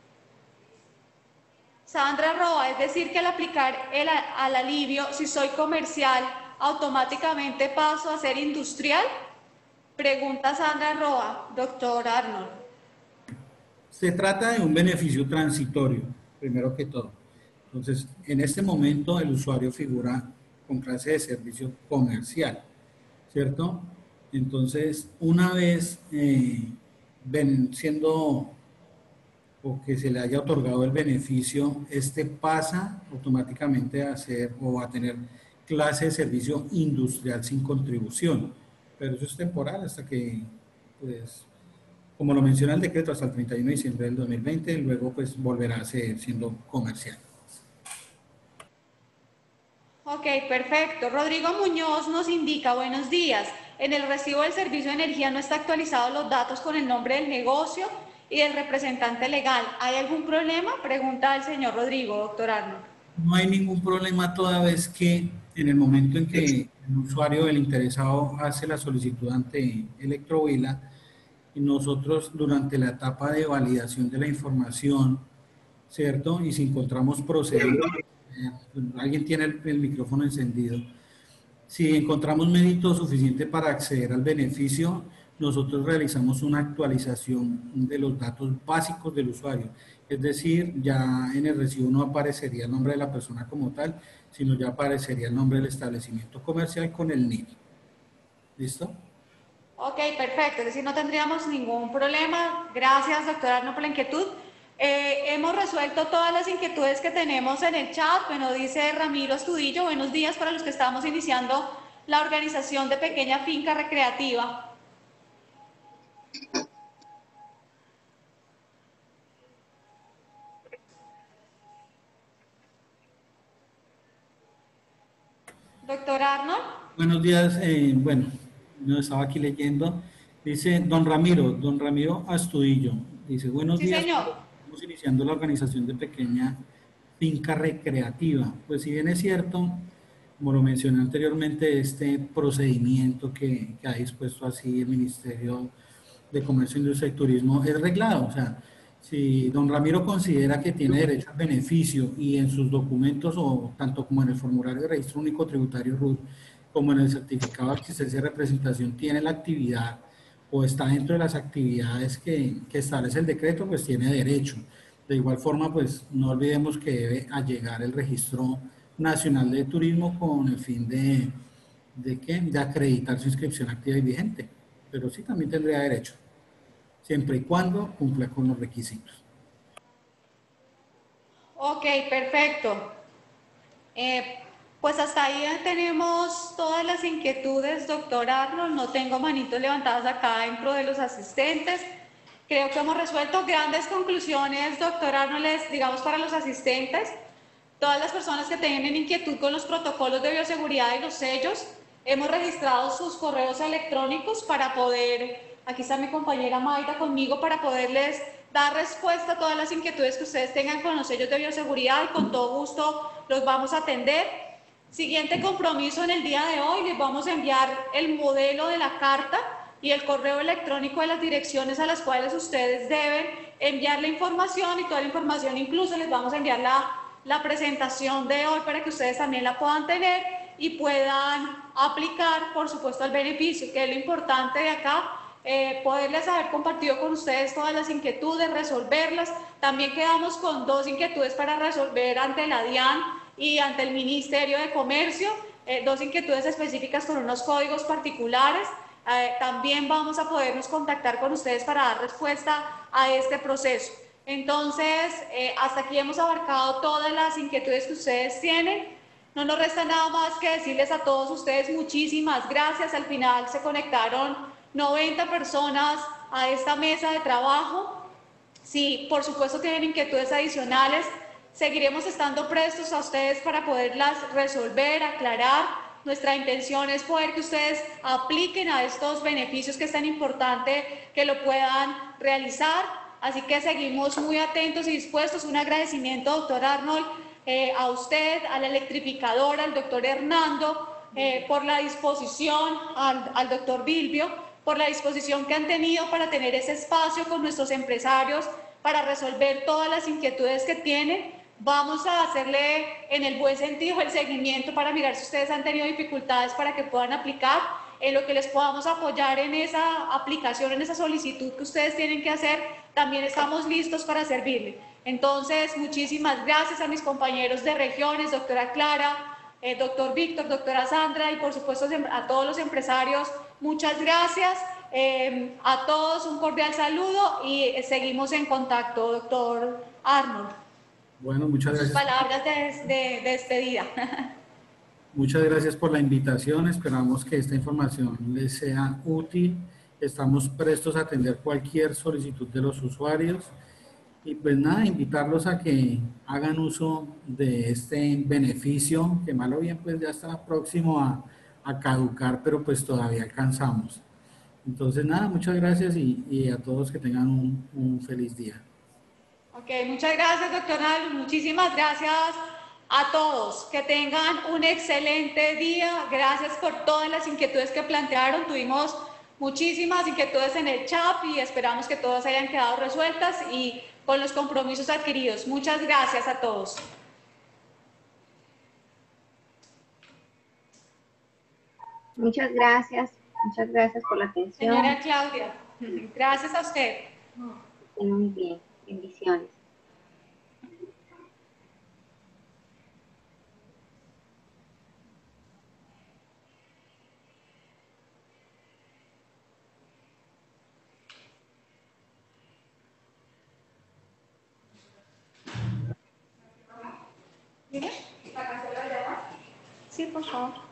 Sandra Roa, es decir que al aplicar el, al alivio, si soy comercial, automáticamente paso a ser industrial. Pregunta Sandra Roa, doctor Arnold. Se trata de un beneficio transitorio, primero que todo. Entonces, en este momento el usuario figura con clase de servicio comercial, ¿cierto? Entonces, una vez eh, ven siendo o que se le haya otorgado el beneficio, este pasa automáticamente a ser o a tener clase de servicio industrial sin contribución, pero eso es temporal hasta que, pues, como lo menciona el decreto, hasta el treinta y uno de diciembre del dos mil veinte, luego pues volverá a ser siendo comercial. Ok, perfecto. Rodrigo Muñoz nos indica, buenos días, en el recibo del servicio de energía no está actualizado los datos con el nombre del negocio y del representante legal. ¿Hay algún problema? Pregunta el señor Rodrigo, doctor Arnold. No hay ningún problema toda vez que en el momento en que el usuario, el interesado, hace la solicitud ante Electrohuila, y nosotros durante la etapa de validación de la información, ¿cierto? Y si encontramos procedimientos, eh, alguien tiene el, el micrófono encendido, si encontramos mérito suficiente para acceder al beneficio, nosotros realizamos una actualización de los datos básicos del usuario. Es decir, ya en el recibo no aparecería el nombre de la persona como tal, sino ya aparecería el nombre del establecimiento comercial con el N I P. ¿Listo? Ok, perfecto. Es decir, no tendríamos ningún problema. Gracias, doctor Arnold, por la inquietud. Eh, hemos resuelto todas las inquietudes que tenemos en el chat. Bueno, dice Ramiro Estudillo, buenos días para los que estamos iniciando la organización de pequeña finca recreativa. Doctor Arnold. Buenos días. Eh, bueno, yo estaba aquí leyendo. Dice don Ramiro, don Ramiro Astudillo. Dice, buenos Sí, días. señor. Estamos iniciando la organización de pequeña finca recreativa. Pues si bien es cierto, como lo mencioné anteriormente, este procedimiento que, que ha dispuesto así el Ministerio de Comercio, Industria y Turismo es reglado. O sea, si don Ramiro considera que tiene derecho al beneficio y en sus documentos, o tanto como en el formulario de registro único tributario R U T, como en el certificado de existencia de representación, tiene la actividad o está dentro de las actividades que, que establece el decreto, pues tiene derecho. De igual forma, pues no olvidemos que debe allegar el Registro Nacional de Turismo con el fin de, ¿de qué? De acreditar su inscripción activa y vigente, pero sí también tendría derecho, siempre y cuando cumpla con los requisitos. Ok, perfecto. Eh, pues hasta ahí ya tenemos todas las inquietudes, doctor Arnold. No tengo manitos levantadas acá dentro de los asistentes. Creo que hemos resuelto grandes conclusiones, doctor Arnold, es, digamos, para los asistentes. Todas las personas que tengan inquietud con los protocolos de bioseguridad y los sellos, hemos registrado sus correos electrónicos para poder, aquí está mi compañera Mayra conmigo, para poderles dar respuesta a todas las inquietudes que ustedes tengan con los sellos de bioseguridad y con todo gusto los vamos a atender. Siguiente compromiso en el día de hoy, les vamos a enviar el modelo de la carta y el correo electrónico de las direcciones a las cuales ustedes deben enviar la información y toda la información, incluso les vamos a enviar la la presentación de hoy para que ustedes también la puedan tener y puedan aplicar, por supuesto, el beneficio, que es lo importante de acá, eh, poderles haber compartido con ustedes todas las inquietudes, resolverlas. También quedamos con dos inquietudes para resolver ante la DIAN y ante el Ministerio de Comercio, eh, dos inquietudes específicas con unos códigos particulares. Eh, también vamos a podernos contactar con ustedes para dar respuesta a este proceso. Entonces, eh, hasta aquí hemos abarcado todas las inquietudes que ustedes tienen. No nos resta nada más que decirles a todos ustedes muchísimas gracias. Al final se conectaron noventa personas a esta mesa de trabajo. Si por supuesto tienen inquietudes adicionales, seguiremos estando prestos a ustedes para poderlas resolver, aclarar. Nuestra intención es poder que ustedes apliquen a estos beneficios que es tan importante que lo puedan realizar. Así que seguimos muy atentos y dispuestos. Un agradecimiento, doctor Arnold, eh, a usted, a la electrificadora, al doctor Hernando, eh, por la disposición, al, al doctor Bilbio, por la disposición que han tenido para tener ese espacio con nuestros empresarios, para resolver todas las inquietudes que tienen. Vamos a hacerle, en el buen sentido, el seguimiento para mirar si ustedes han tenido dificultades para que puedan aplicar, en lo que les podamos apoyar en esa aplicación, en esa solicitud que ustedes tienen que hacer. También estamos listos para servirle. Entonces, muchísimas gracias a mis compañeros de regiones, doctora Clara, eh, doctor Víctor, doctora Sandra y por supuesto a todos los empresarios. Muchas gracias. Eh, a todos un cordial saludo y eh, seguimos en contacto, doctor Arnold. Bueno, muchas gracias. Sus palabras de, de, de despedida. Muchas gracias por la invitación. Esperamos que esta información les sea útil. Estamos prestos a atender cualquier solicitud de los usuarios. Y pues nada, invitarlos a que hagan uso de este beneficio, que mal o bien pues ya está próximo a, a caducar, pero pues todavía alcanzamos. Entonces nada, muchas gracias y, y a todos que tengan un, un feliz día. Ok, muchas gracias, doctor Arnold. Muchísimas gracias a todos. Que tengan un excelente día. Gracias por todas las inquietudes que plantearon. Tuvimos muchísimas inquietudes en el chat y esperamos que todas hayan quedado resueltas y con los compromisos adquiridos. Muchas gracias a todos. Muchas gracias. Muchas gracias por la atención. Señora Claudia, gracias a usted. Muy bien. Bendiciones. ¿Dime? Sí, por favor.